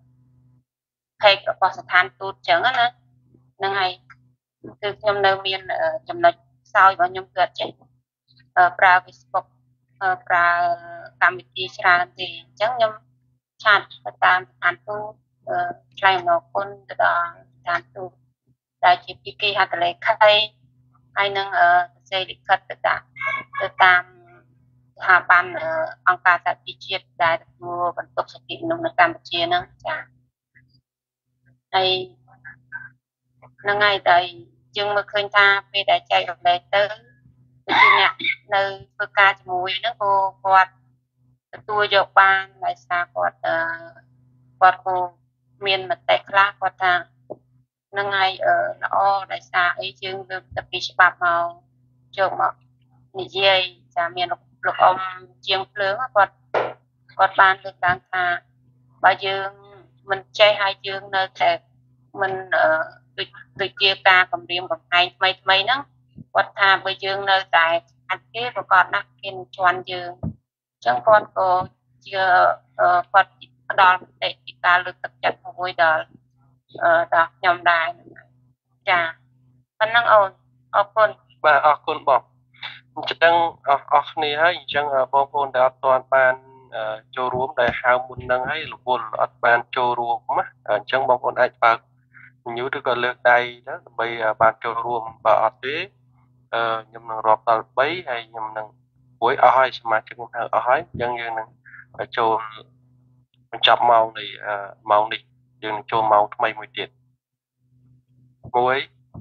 page របស់ស្ថានទូតចឹងណាហ្នឹងហើយគឺខ្ញុំនៅមានចំណុចខ្សោយរបស់ខ្ញុំគឺអត់ចេះប្រើ Facebook ប្រើកម្មវិធីច្រើនទេអញ្ចឹងខ្ញុំឆាតទៅតាមស្ថានទូតថ្លែងអំណរគុណទៅដល់ស្ថានទូតដែលជាពីគេហត្ថលេខីហើយនឹងសរសេរលិខិតទៅតាមទៅតាមស្ថាប័នអង្គការសហជីវជាតិដែលទទួលបន្ទុកសិទ្ធិមនុស្សនៅកម្ពុជាហ្នឹងចា៎ហើយហ្នឹងហើយតែយើងមើលឃើញថាពេលដែលចែករំលែកទៅជាអ្នកនៅធ្វើការជាមួយហ្នឹងក៏គាត់ទទួលយកបានដោយសារគាត់អឺគាត់ក៏មានមតិខ្លះគាត់ថាហ្នឹងហើយល្អដោយសារអីយើងលើកទៅពីច្បាប់មកយកមកនិយាយចាមានលោកអ៊ំជាងភ្លើងគាត់គាត់បានលើកឡើងថាបើយើងមិនចេះហើយយើងនៅតែមិនដូចដូចជាការគម្រាមកំហែងថ្មីថ្មីហ្នឹងគាត់ថាបើយើងនៅតែអាចគេប្រកបណាស់គេនឹងជន់យើងអញ្ចឹងគាត់ក៏ជាគាត់ផ្ដល់មតិពីការលើកទឹកចិត្តមួយដល់ដល់ខ្ញុំដែរចាប៉ុណ្ណឹងអូនអរគុណបាទអរគុណបងអញ្ចឹងអស់អស់គ្នាហើយអញ្ចឹងបងប្អូនដែលអត់ទាន់បានចូលរួមដែលហៅមុននឹងហើយរវល់អត់បានចូលរួមណាអញ្ចឹងបងប្អូនអាចបើកញូឬក៏លើកដៃទៅដើម្បីបានចូលរួមបើអត់ទេខ្ញុំនឹងរាប់ដល់បីហើយខ្ញុំនឹងពួយអស់ហើយសមាជិកខ្ញុំហៅអស់ហើយអញ្ចឹងយើងនឹងចូលបញ្ចប់ម៉ោងនៃម៉ោងនេះយើងនឹងចូលម៉ោងថ្មីមួយទៀតមួយ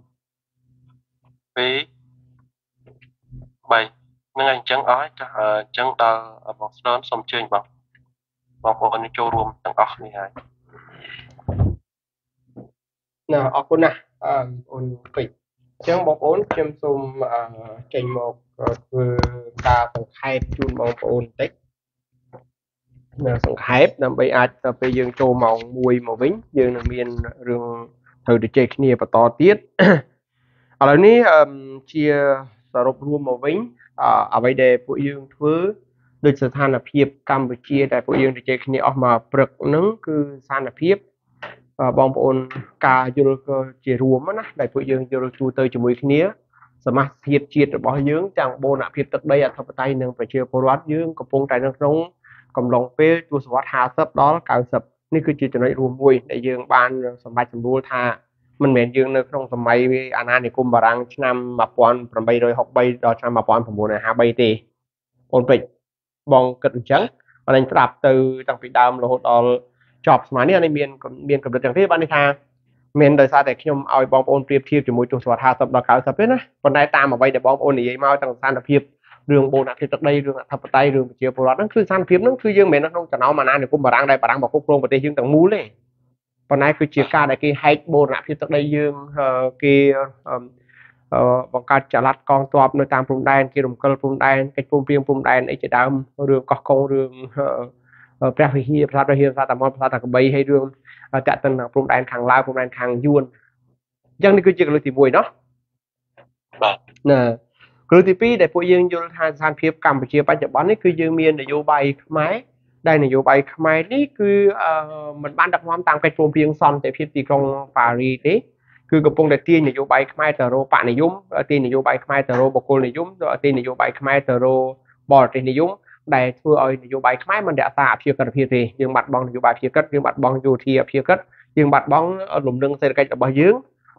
ពីរបីហ្នឹងហើយអញ្ចឹងអស់ហើយចាអញ្ចឹងដល់បងស្ដូនសូមជើញបងបងប្អូននឹងចូលរួមទាំងអស់គ្នាហើយណាអរគុណណាស់បងប្អូនពេជ្រអញ្ចឹងបងប្អូនខ្ញុំសូមចេញមកធ្វើការសង្ខេបជូនបងប្អូនបន្តិចណាសង្ខេបដើម្បីអាចដល់ពេលយើងចូលម៉ោងមួយមកវិញយើងនឹងមានរឿងត្រូវទៅជែកគ្នាបន្តទៀតឥឡូវនេះជាសរុបរួមមកវិញអ្វីដែលពួកយើងធ្វើដូចស្ថានភាពកម្ពុជាដែលពួកយើងទៅជែកគ្នាអស់មកព្រឹកហ្នឹងគឺស្ថានភាពបងប្អូនការយល់ជារួមណាដែលពួកយើងយល់ទូទៅជាមួយគ្នាសមាជិកជាតិរបស់យើងទាំងបូរណភាពទឹកដីអធិបតេយ្យនិងប្រជាពលរដ្ឋយើងកំពុងតែនៅក្នុងកំឡុងពេលទសវត្សរ៍ห้าสิบដល់เก้าสิบនេះគឺជាចំណុចរួមមួយដែលយើងបានសម្រេចសម្រួលថាមិនមែនយើងនៅក្នុងសម័យអាណានិគមបារាំងឆ្នាំmột nghìn tám trăm sáu mươi baដល់ឆ្នាំmột nghìn chín trăm hai mươi baទេអូនពេជ្របងគិតអញ្ចឹងបងស្ដាប់ទៅតាំងពីដើមរហូតដល់ចប់ស្មើនេះមានមានកម្រិតទាំងទេបានន័យថាមានដោយសារតែខ្ញុំឲ្យបងប្អូនប្រៀបធៀបជាមួយទសវត្សរ៍ห้าสิบដល់เก้าสิบទេណាប៉ុន្តែតាមអ្វីដែលបងប្អូននិយាយមកទាំងស្ថានភាពរឿងបូរណភាពទឹកដីរឿងអធិបតេយ្យរឿងប្រជាពលរដ្ឋហ្នឹងគឺស្ថានភាពហ្នឹងគឺយើងមិនមែននៅក្នុងចំណោមអាណានិគមបារាំងដែលបារាំងមកគ្រប់គ្រងប្រទេសយើងទាំងមូលទេប៉ុន្តែគឺជាការដែលគេហែកបូរណភាពទឹកដីយើងគេបង្កើតចល័តកងទ័ពនៅតាមព្រំដែនគេរំកិលព្រំដែនកិច្ចព្រមព្រៀងព្រំដែនអីជាដើមរឿងកោះកុងរឿងព្រះវិហារប្រាសាទព្រះវិហារប្រាសាទតាម៉ុលប្រាសាទតាកបីហើយរឿងតាក់ទិនព្រំដែនខាងឡាវព្រំដែនខាងយួនអញ្ចឹងនេះគឺជាកលឹះទីមួយណោះបាទណាកលឹះទីពីរដែលពួកយើងយល់ថាស្ថានភាពកម្ពុជាបច្ចុប្បន្ននេះគឺយើងមាននយោបាយខ្មែរដែលនយោបាយខ្មែរនេះគឺមិនបានដឹកនាំតាមកិច្ចព្រមព្រៀងសន្តិភាពទីក្រុងប៉ារីសទេគឺកំពុងតែទាញនយោបាយខ្មែរទៅរកបកនិយមទាញនយោបាយខ្មែរទៅរកបុគ្គលនិយមទាញនយោបាយខ្មែរទៅរកបរទេសនិយមដែលធ្វើឲ្យនយោបាយខ្មែរមិនរក្សាអភិក្រិតភាពទេយើងបាត់បង់នយោបាយអភិក្រិតយើងបាត់បង់យោធាអភិក្រិតយើងបាត់បង់លំនឹងសេដ្ឋកិច្ចរបស់យើង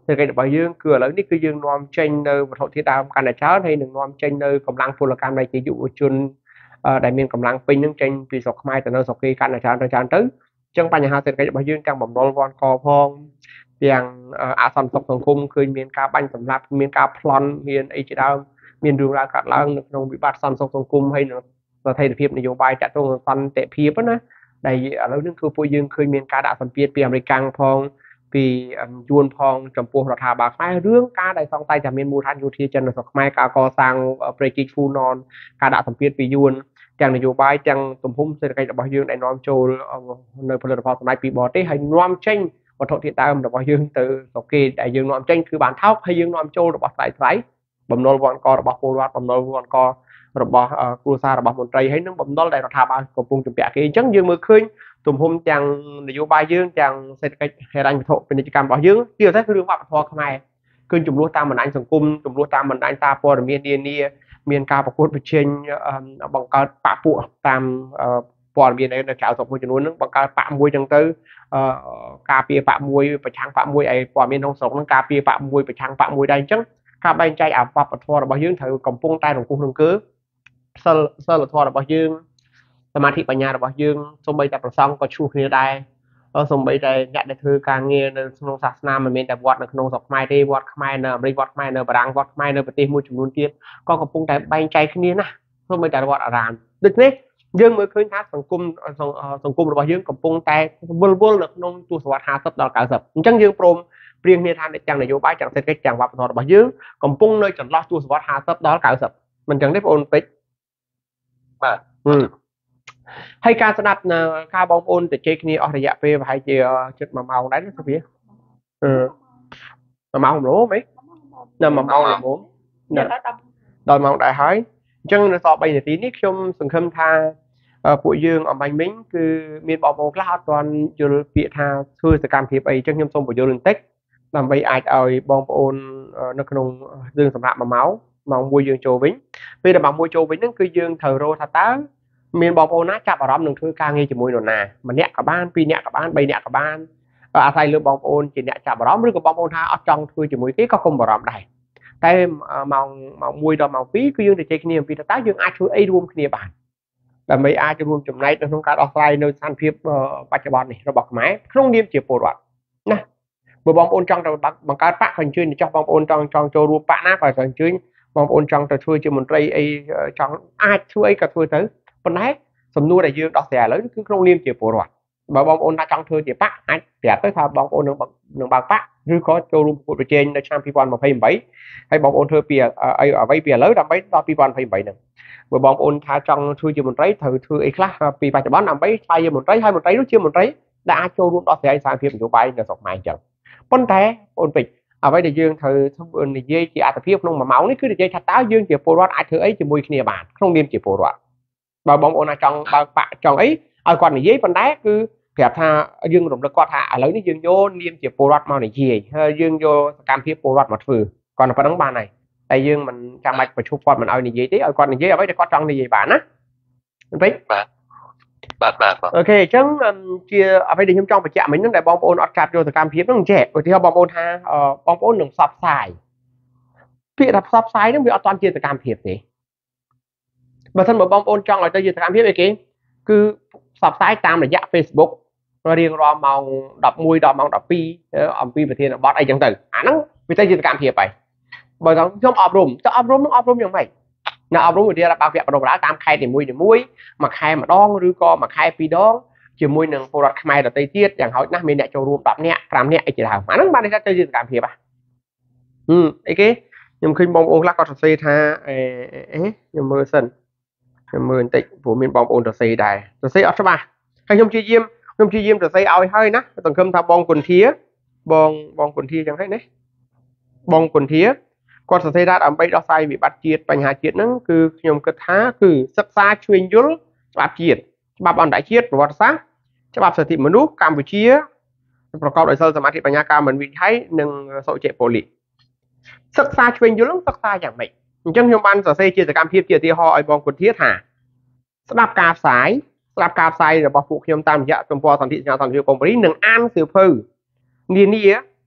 សេដ្ឋកិច្ចរបស់យើងគឺឥឡូវនេះគឺយើងនាំចេញនៅវត្ថុធាតុដើមកាន់តែច្រើនហើយនឹងនាំចេញនៅកម្លាំងពលកម្មដែលជាយុវជនដែលមានកម្លាំងពេញនឹងចេញពីស្រុកខ្មែរទៅនៅស្រុកគេកាន់តែច្រើនទៅច្រើនទៅអញ្ចឹងបញ្ហាសេដ្ឋកិច្ចរបស់យើងទាំងបំណុលវ័នកផងទាំងអសន្តិសុខសង្គមឃើញមានការបាញ់សម្លាប់មានការប្លន់មានអីជាដើមមានរឿងរ៉ាវកាត់ឡើងនៅក្នុងវិបត្តិសន្តិសុខសង្គមហើយនឹងស្ថិរភាពនយោបាយតាក់ទងនឹងសន្តិភាពណាដែលឥឡូវនេះគឺពួកយើងឃើញមានការដាក់សម្ពាធពីអាមេរិកផងពីយួនផងចំពោះរដ្ឋាភិបាលខ្មែររឿងការដែលសង្ស័យថាមានមូលដ្ឋានយោធាចិននៅស្រុកខ្មែរការកសាងប្រជិកហ្វូណនការដាក់សម្ពាធពីយួនទាំងនយោបាយទាំងទំហំសេដ្ឋកិច្ចរបស់យើងដែលនាំចូលនៅផលិតផលសម្រាប់ពីបរទេសហើយនាំចេញវត្ថុធាតុដើមរបស់យើងទៅស្រុកគេដែលយើងនាំចេញគឺបានថោកហើយយើងនាំចូលរបស់ថ្លៃថ្លៃបំណុលវ័នករបស់ពលរដ្ឋបំណុលវ័នករបស់គ្រួសាររបស់មន្ត្រីហើយនឹងបំណុលដែលរដ្ឋាភិបាលកំពុងជំពាក់គេអញ្ចឹងយើងមើលឃើញទំហំទាំងនយោបាយយើងទាំងសេដ្ឋកិច្ចហិរញ្ញវត្ថុពាណិជ្ជកម្មរបស់យើងជាពិសេសគឺរឿងវប្បធម៌ខ្មែរគឺចំនួនតាមបណ្ដាញសង្គមចំនួនតាមបណ្ដាញសារព័ត៌មាននានាមានការប្រកួតប្រជែងបង្កើតបកពួកតាមព័ត៌មាននៅក្រៅស្រុកមួយចំនួនហ្នឹងបង្កើតបកមួយចឹងទៅការពារបកមួយប្រឆាំងបកមួយឯព័ត៌មានក្នុងស្រុកហ្នឹងការពារបកមួយប្រឆាំងបកមួយដែរអញ្ចឹងការបែងចែកអាវប្បធម៌របស់យើងត្រូវកំពុងតែរង្គោះរង្គើសិលសិលធម៌របស់យើងសមាធិបញ្ញារបស់យើងសូម្បីតែប្រសង់ក៏ឈ្លោះគ្នាដែរសូម្បីតែអ្នកដែលធ្វើការងារនៅក្នុងសាសនាមិនមែនតែវត្តនៅក្នុងស្រុកខ្មែរទេវត្តខ្មែរនៅអាមេរិកវត្តខ្មែរនៅបារាំងវត្តខ្មែរនៅប្រទេសមួយចំនួនទៀតក៏កំពុងតែបែងចែកគ្នាណាសូម្បីតែវត្តអារាមដូច្នេះយើងមើលឃើញថាសង្គមសង្គមរបស់យើងកំពុងតែវិលវល់នៅក្នុងទសវត្សរ៍ห้าสิบដល់九十អញ្ចឹងយើងព្រមព្រៀងគ្នាថាទាំងនយោបាយទាំងសេដ្ឋកិច្ចទាំងវប្បធម៌របស់យើងកំពុងនៅចន្លោះទសវត្សរ៍ห้าสิบដល់九十មិនអញ្ចឹងទេបងប្អូនពេជ្របាទហើយការស្ដាប់នៅការបងប្អូនទៅជែកគ្នាអស់រយៈពេលប្រហែលជាជិតមួយម៉ោងដែរណាសុភាអឺមួយម៉ោងម្ល៉េះហ៎នៅមួយម៉ោងល្មមដល់ម៉ោងដែរហើយអញ្ចឹងនៅសល់បីនាទីនេះខ្ញុំសង្ឃឹមថាពួកយើងអំបញ្ញមិញគឺមានបងប្អូនខ្លះអត់ទាន់យល់ពាក្យថាធ្វើសកម្មភាពអីអញ្ចឹងខ្ញុំសូមបញ្យល់បន្តិចដើម្បីអាចឲ្យបងប្អូននៅក្នុងរឿងសម្រាប់មួយម៉ោងម៉ោងមួយយើងចូលវិញពេលដែលម៉ោងមួយចូលវិញហ្នឹងគឺយើងត្រូវរកថាតើមានបងប្អូនណាចាប់អារម្មណ៍នឹងធ្វើការងារជាមួយនរណាម្នាក់ក៏បានពីរនាក់ក៏បានបីនាក់ក៏បានអាស្រ័យលើបងប្អូនជាអ្នកចាប់អារម្មណ៍ឬក៏បងប្អូនថាអត់ចង់ធ្វើជាមួយគេក៏កុំបារម្ភដែរតែម៉ោងម៉ោងមួយដល់ម៉ោងពីរគឺយើងទៅជែកគ្នាអំពីថាតើយើងអាចធ្វើអីរួមគ្នាបានដើម្បីអាចរួមចំណែកនៅក្នុងការដោះស្រាយនៅស្ថានភាពបច្ចុប្បន្ននេះរបស់ខ្មែរក្នុងនាមជាពលរដ្ឋណាបើបងប្អូនចង់ទៅបង្កើតបកក៏អញ្ជើញទៅចោះបងប្អូនចង់ចង់ចូលរួមបកណាក៏អញ្ជើញបងប្អូនចង់ទៅធ្វើជាមន្ត្រីអីចង់អាចធ្វើអីក៏ធ្វើទៅប៉ុន្តែសំណួរដែលយើងដោះស្រាយឥឡូវគឺក្នុងនាមជាពលរដ្ឋបើបងប្អូនថាចង់ធ្វើជាបកអាចប្រាប់ទៅថាបងប្អូននឹងនឹងបើកបកឬក៏ចូលរួមប្រកួតប្រជែងនៅឆ្នាំពីរពាន់ម្ភៃប្រាំហើយបងប្អូនធ្វើពីអីអ្វីពីឥឡូវដើម្បីដល់ពីរពាន់ម្ភៃប្រាំហ្នឹងបើបងប្អូនថាចង់ធ្វើជាមន្ត្រីត្រូវធ្វើអីខ្លះពីបច្ចុប្បន្នដើម្បីឆ្លើយជាមន្ត្រីហើយមន្ត្រីនោះជាមន្ត្រីដែលអាចចូលរួមដោះស្រាយសារភាពនយោបាយនៅស្រុកខ្មែរអញ្ចឹងប៉ុន្តែបងពេជ្រអ្វីដែលយើងត្រូវនិយាយជាអត្ថភាពក្នុងមួយម៉ោងនេះគឺនិយាយថាតើយើងជាពលរដ្ឋអាចធ្វើអីជាមួយគ្នាបានក្នុងនាមជាពលរដ្ឋបើបងប្អូនណាចង់បើកបកចង់អីឲ្យគាត់និយាយប៉ុន្តែគឺប្រាប់ថាយើងរំលឹកគាត់ថាឥឡូវនេះយើងយកនាមជាពលរដ្ឋមកនិយាយហើយយើងយកសកម្មភាពពលរដ្ឋមកធ្វើគាត់តែប៉ុណ្្នឹងបានហើយតែយើងមិនចាំបាច់បញ្ឈប់គាត់មិនឲ្យនិយាយទេឲ្យគាត់និយាយអ្វីដែលគាត់ចង់និយាយបានណាពេជ្របាទបាទបាទអូខេអញ្ចឹងជាអ្វីដែលខ្ញុំចង់បញ្ជាក់មិញហ្នឹងដែលបងប្អូនអត់ចាប់យកសកម្មភាពហ្នឹងចេះឧទាហរណ៍បងប្អូនថាបងប្អូននឹងផ្សព្វផ្សាយពាក្យថាផ្សព្វផ្សាយហ្នឹងវាអត់ទាន់ជាសកម្មភាពទេបើមិនបើបងប្អូនចង់ឲ្យទៅជាសកម្មភាពអីគេគឺផ្សព្វផ្សាយតាមរយៈ Facebook រៀងរាល់ម៉ោងដប់មួយដល់ម៉ោងដប់ពីរអំពីប្រធានបទអីចឹងទៅអាហ្នឹងវាទៅជាសកម្មភាពហើយបើថាខ្ញុំអប់រំទៅអប់រំនឹងអប់រំយ៉ាងម៉េចនៅអប់រំវិទ្យាល័យបើកវគ្គបណ្ដុះបណ្ដាលតាមខេត្តនីមួយៗមួយខែម្ដងឬក៏មួយខែពីរដងជាមួយនឹងពលរដ្ឋខ្មែរដទៃទៀតយ៉ាងហោចណាស់មានអ្នកចូលរួមដប់នាក់ប្រាំនាក់អីជាដើមអាហ្នឹងបានតែទៅជាសកម្មភាពហ៎ហឹមអីគេខ្ញុំឃើញបងប្អូនខ្លះគាត់សរសេរថាអេខ្ញុំមើលសិនខ្ញុំមើលបន្តិចព្រោះមានបងប្អូនសរសេរដែរសរសេរអត់ច្បាស់ហើយខ្ញុំជាយាមខ្ញុំជាយាមសរសេរឲ្យហើយណាសង្ឃឹមថាបងគុនធាបងបងគុនធាចឹងហ្នឹងណាបងគុនធាគាត់សរសេរថាដើម្បីដោះស្រាយវិបត្តិជាតិបញ្ហាជាតិហ្នឹងគឺខ្ញុំគិតថាគឺសិក្សាឈ្វេងយល់ច្បាប់ជាតិច្បាប់អន្តរជាតិប្រវត្តិសាស្ត្រច្បាប់សិទ្ធិមនុស្សកម្ពុជាប្រកបដោយសិលសមាធិបញ្ញាការមិនវិថីនិងសុជិពលិសិក្សាឈ្វេងយល់ហ្នឹងសិក្សាយ៉ាងម៉េចអញ្ចឹងខ្ញុំបានសរសេរជាសកម្មភាពជាឧទាហរណ៍ឲ្យបងគុនធាថាស្ដាប់ការផ្សាយស្ដាប់ការផ្សាយរបស់ពួកខ្ញុំតាមរយៈទំព័រសន្ធិសញ្ញាសន្តិភាពកុំព្រីនិងអានសៀវភៅនានា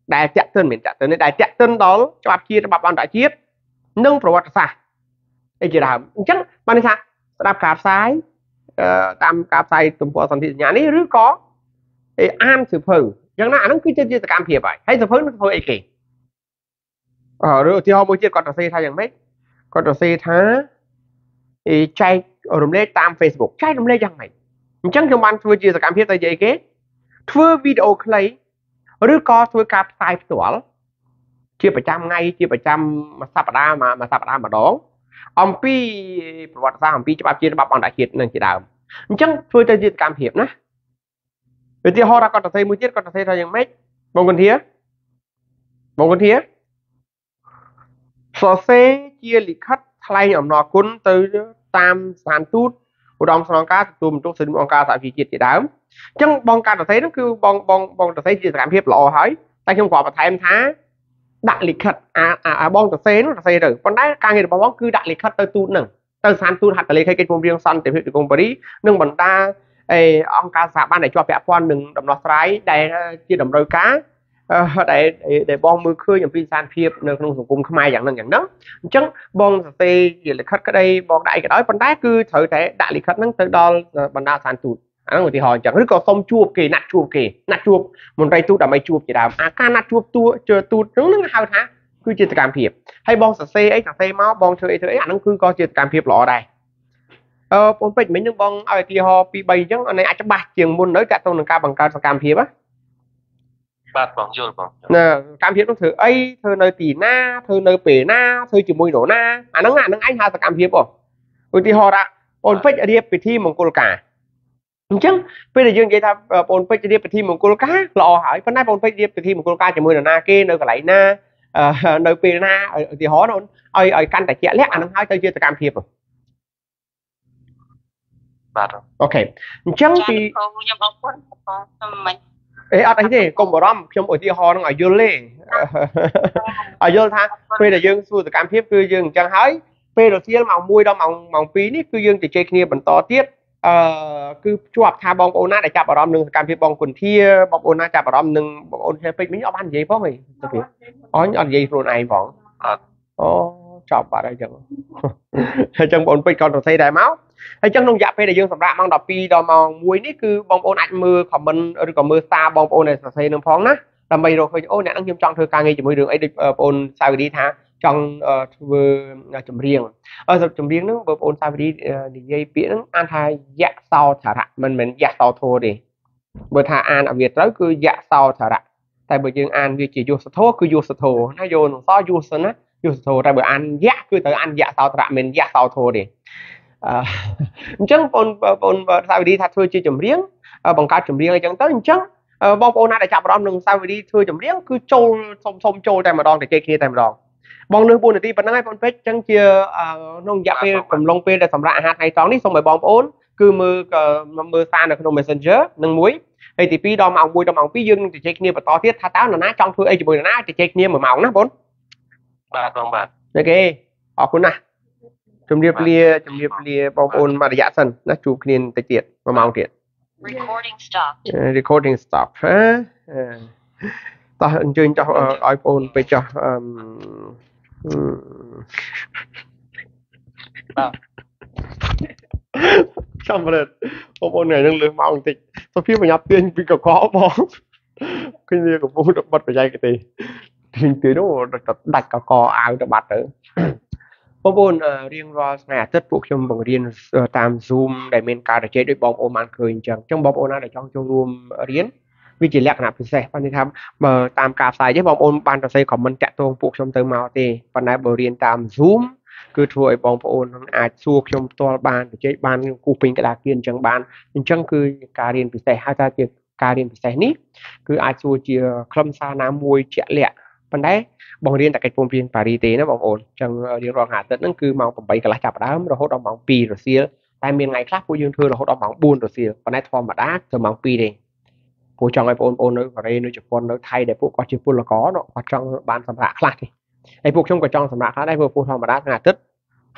ដែលតាក់ទិនមានតាក់ទិននេះដែលតាក់ទិនដល់ច្បាប់ជាតិច្បាប់អន្តរជាតិនិងប្រវត្តិសាស្ត្រអីជាដើមអញ្ចឹងបានថាស្ដាប់ការផ្សាយតាមការផ្សាយទំព័រសន្ធិសញ្ញានេះឬក៏អានសៀវភៅយ៉ាងណាអាហ្នឹងគឺជាសកម្មភាពហើយហើយសៀវភៅនឹងធ្វើអីគេអឺឬឧទាហរណ៍មួយទៀតគាត់ទៅសេថាយ៉ាងម៉េចគាត់ទៅសេថាចែករំលែកតាម Facebook ចែករំលែកយ៉ាងម៉េចអញ្ចឹងខ្ញុំបានធ្វើជាសកម្មភាពទៅនិយាយគេធ្វើវីដេអូខ្លីឬក៏ធ្វើការផ្សាយផ្ទាល់ជាប្រចាំថ្ងៃជាប្រចាំមួយសប្តាហ៍មួយសប្តាហ៍ម្ដងអំពីប្រវត្តិសាស្ត្រអំពីច្បាប់ជាតិច្បាប់អន្តរជាតិនឹងជាដើមអញ្ចឹងធ្វើទៅជាសកម្មភាពណាឧទាហរណ៍គាត់ទៅសេមួយទៀតគាត់ទៅសេថាយ៉ាងម៉េចបងកន្ធាបងកន្ធាសរសេរជាលិខិតថ្លែងអំណរគុណទៅតាមស្ថានទូតឧត្តមស្នងការទទួលបន្ទុកសិទ្ធិអង្គការសហជីវជាតិជាដើមអញ្ចឹងបងការទៅសេហ្នឹងគឺបងបងបងទៅសេជាសកម្មភាពល្អហើយតែខ្ញុំគ្រាន់បន្ថែមថាដាក់លិខិតអាបងទៅសេហ្នឹងទៅសេទៅប៉ុន្តែការងាររបស់បងគឺដាក់លិខិតទៅទូតហ្នឹងទៅស្ថានទូតហត្ថលេខីកិច្ចព្រមព្រៀងសន្តិភាពទីក្រុងប៉ារីសនិងបណ្ដាអេអង្គការសហបានដែលជាប់ពាក់ព័ន្ធនឹងដំណោះស្រាយដែលជាតម្រូវការដែលដែលបងមើលឃើញអំពីស្ថានភាពនៅក្នុងសង្គមខ្មែរយ៉ាងហ្នឹងយ៉ាងហ្នឹងអញ្ចឹងបងសរសេរជាលិខិតក្តីបងដាក់អីក៏ដោយប៉ុន្តែគឺត្រូវតែដាក់លិខិតហ្នឹងទៅដល់បណ្ដាស្ថានទូតអាហ្នឹងឧទាហរណ៍អញ្ចឹងឬក៏សុំជួបគេណាត់ជួបគេណាត់ជួបមន្ត្រីទូតដើម្បីជួបជាដើមអាការណាត់ជួបទូជើទូតហ្នឹងនឹងហៅថាគឺជាសកម្មភាពហើយបងសរសេរអីសរសេរមកបងធ្វើអីធ្វើអីអាហ្នឹងគឺក៏ជាសកម្មភាពល្អដែរអឺបងពេជ្រមិញនឹងបងឲ្យឧទាហរណ៍ពីរបីអញ្ចឹងអានេះអាចច្បាស់ជាងមុនទៅតាក់ទងនឹងការបង្កើតសកម្មភាពណាបាទបងយល់បងណាសកម្មភាពនោះធ្វើអីធ្វើនៅទីណាធ្វើនៅពេលណាធ្វើជាមួយនរណាអាហ្នឹងអាហ្នឹងឯងហៅសកម្មភាពបងឧទាហរណ៍ថាបងពេជ្ររៀបពិធីមង្គលការអញ្ចឹងពេលដែលយើងនិយាយថាបងពេជ្ររៀបពិធីមង្គលការល្អហើយប៉ុន្តែបងពេជ្ររៀបពិធីមង្គលការជាមួយនរណាគេនៅកន្លែងណានៅពេលណាឧទាហរណ៍ឲ្យឲ្យកាន់តែជាក់លាក់អាហ្នឹងហើយទៅជាសកម្មភាពបាទអូខេអញ្ចឹងពីខ្ញុំអរគុណបងខ្ញុំមិនអេអត់អីទេកុំបារម្ភខ្ញុំឧទាហរណ៍នឹងឲ្យយល់ទេឲ្យយល់ថាពេលដែលយើងសួរសកម្មភាពគឺយើងអញ្ចឹងហើយពេលរសៀលម៉ោងមួយដល់ម៉ោងម៉ោងពីរនេះគឺយើងជជែកគ្នាបន្តទៀតអឺគឺភ្ជាប់ថាបងប្អូនណាដែលចាប់អារម្មណ៍នឹងសកម្មភាពបងគុនធាបងប្អូនណាចាប់អារម្មណ៍នឹងបងប្អូនពេជ្រមិញអត់បាននិយាយផងហីទៅពីអញអត់និយាយខ្លួនឯងផងអត់អូចប់បាត់ហើយចឹងហើយចឹងបងប្អូនពេជ្រក៏សរសេរដែរមកហើយចឹងក្នុងរយៈពេលដែលយើងសម្រាប់ម៉ោងដប់ពីរដល់ម៉ោងមួយនេះគឺបងប្អូនអាចមើល comment ឬក៏មើលសារបងប្អូនដែលសរសេរនឹងផងណាដើម្បីរកឃើញអូអ្នកហ្នឹងខ្ញុំចង់ធ្វើការងារជាមួយរឿងអីដូចបងប្អូនសាវរីថាចង់ធ្វើចម្រៀងអឺចម្រៀងហ្នឹងបងប្អូនសាវរីនិយាយពាក្យហ្នឹងអានថាយៈសោធរៈមិនមែនយៈសោធរទេបើថាអានឲ្យវាត្រូវគឺយៈសោធរៈតែបើយើងអានវាជាយុសធរគឺយុសធរណាយោនឹងសយុសណាយុសធរតែបើអានយៈគឺត្រូវអានយៈសោធរៈមិនយៈសោធរទេអញ្ចឹងបងប្អូនសាវរីថាធ្វើជាចម្រៀងបង្កើតចម្រៀងអីចឹងទៅអញ្ចឹងបងប្អូនណាដែលចាប់អារម្មណ៍នឹងសាវរីធ្វើចម្រៀងគឺចូលសុំសុំចូលតែម្ដងតែគេគ្នាតែម្ដងបងនៅbốnនាទីប៉ុណ្ណឹងហើយបងពេជ្រអញ្ចឹងជាក្នុងរយៈពេលកំឡុងពេលដែលសម្រាប់អាហារថ្ងៃត្រង់នេះសូមឲ្យបងប្អូនគឺមើលមើលសារនៅក្នុង Messenger នឹងមួយហើយទីពីរដល់ម៉ោងមួយដល់ម៉ោងពីរយើងនឹងជជែកគ្នាបន្តទៀតថាតើនរណាចង់ធ្វើអីជាមួយនរណាជជែកគ្នាមួយម៉ោងណាបងបាទបងបាទអូខេអរគុណណាស់ជំរាបលាជំរាបលាបងប្អូនមួយរយៈសិនណាជួបគ្នាតិចទៀតមួយម៉ោងទៀត recording stop recording stop ហ៎តោះអញ្ជើញចុះឲ្យបងប្អូនទៅចុះអឺបាទចាំមើលបងប្អូនថ្ងៃហ្នឹងលើសម៉ោងបន្តិចសុភីប្រញាប់ទាញពីកកបងឃើញវាកំពុងតែបិទបច្ច័យគេទេទាញទាញនោះដាច់កកអាវទៅបាត់ទៅបងប្អូនរៀងរាល់ថ្ងៃអាទិត្យពួកខ្ញុំបង្រៀនតាម Zoom ដែលមានការជជែកដោយបងប្អូនបានឃើញអញ្ចឹងអញ្ចឹងបងប្អូនណាដែលចង់ចូលរួមរៀនវាជាលក្ខណៈពិសេសប៉ុន្តែថាបើតាមការផ្សាយទេបងប្អូនបានសរសេរ comment តាក់ទងពួកខ្ញុំទៅមកទេប៉ុន្តែបើរៀនតាម Zoom គឺធ្វើឲ្យបងប្អូនអាចសួរខ្ញុំផ្ទាល់បានជជែកបានគូពេញក្តារគៀនអញ្ចឹងបានអញ្ចឹងគឺការរៀនពិសេសហៅថាជាការរៀនពិសេសនេះគឺអាចសួរជាខ្លឹមសារណាមួយជាក់លាក់ប៉ុន្តែបងរៀនតែកិច្ចព្រមព្រៀងប៉ារីទេណាបងប្អូនអញ្ចឹងរៀនរាល់ថ្ងៃអាទិត្យហ្នឹងគឺម៉ោងeightកន្លះចាប់ដើមរហូតដល់ម៉ោងtwoរសៀលតែមានថ្ងៃខ្លះពួកយើងធ្វើរហូតដល់ម៉ោងfourរសៀលប៉ុន្តែធម្មតាទៅម៉ោងtwoទេព្រោះចង់ឲ្យបងប្អូននៅកូរ៉េនៅជប៉ុននៅថៃដែលពួកគាត់ជាពលករគាត់ចង់បានសម្រាប់ខ្លះទេហើយពួកខ្ញុំក៏ចង់សម្រាប់ខ្លះដែរព្រោះធម្មតាថ្ងៃអាទិត្យ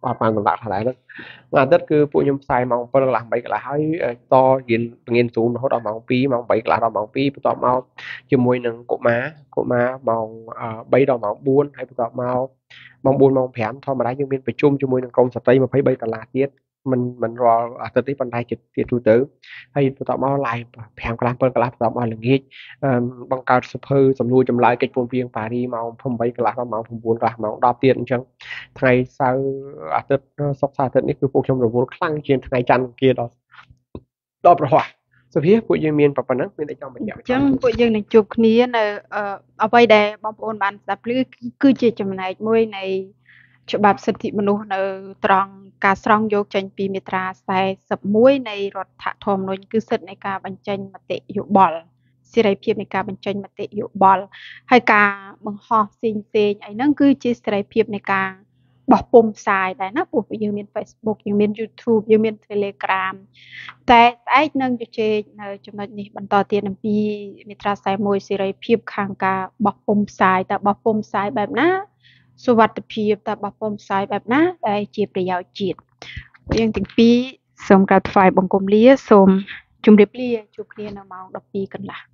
អត់បានកន្លះដែរហ្នឹងមួយអាទិត្យគឺពួកខ្ញុំផ្សាយម៉ោង7កន្លះ8កន្លះហើយតរៀនបង្រៀន Zoom រហូតដល់ម៉ោង2ម៉ោង8កន្លះដល់ម៉ោង2បន្ទាប់មកជាមួយនឹងកុមារកុមារម៉ោង3ដល់ម៉ោង4ហើយបន្ទាប់មកម៉ោង4ម៉ោង5ធម្មតាយើងមានប្រជុំជាមួយនឹងក្រុមស្ត្រី23កន្លះទៀតមិនមិនរាល់អាទិត្យនេះប៉ុន្តែជាទូទៅហើយបន្ទាប់មក live 5កន្លះ7កន្លះបន្ទាប់មកល្ងាចបង្កើតសភៅសំណួរចម្លើយកិច្ចព្រមព្រៀងប៉ារីម៉ោង8កន្លះដល់ម៉ោង9កន្លះម៉ោង10ទៀតអញ្ចឹងថ្ងៃសៅរ៍អាទិត្យសុក្រសៅរ៍អាទិត្យនេះគឺពួកខ្ញុំរវល់ខ្លាំងជាងថ្ងៃច័ន្ទអង្គារដល់ដល់ប្រហោះសុភាពួកយើងមានប៉ុណ្ណឹងមានតែចង់បញ្ជាក់អញ្ចឹងពួកយើងនឹងជួបគ្នានៅអ្វីដែលបងប្អូនបានស្ដាប់ឮគឺជាចំណែកមួយនៃច្បាប់សិទ្ធិមនុស្សនៅត្រង់ការស្រង់យកចេញពីមាត្រា41នៃរដ្ឋធម្មនុញ្ញគឺសិទ្ធិនៃការបញ្ចេញមតិយោបល់សេរីភាពនៃការបញ្ចេញមតិយោបល់ហើយការបង្ហោះផ្សេងផ្សេងអីហ្នឹងគឺជាសេរីភាពនៃការបោះពុម្ពផ្សាយដែរណាព្រោះយើងមាន Facebook យើងមាន YouTube យើងមាន Telegram តែស្អែកនឹងជជែកនៅចំណុចនេះបន្តទៀតអំពីមាត្រា41សេរីភាពខាងការបោះពុម្ពផ្សាយតើបោះពុម្ពផ្សាយបែបណាសុវត្ថិភាពតើបោះពុម្ពផ្សាយបែបណាដែលជាប្រយោជន៍ជាតិយើងទាំងពីរសូមក្រាបថ្វាយបង្គំលាសូមជម្រាបលាជួបគ្នានៅម៉ោងដប់ពីរកន្លះ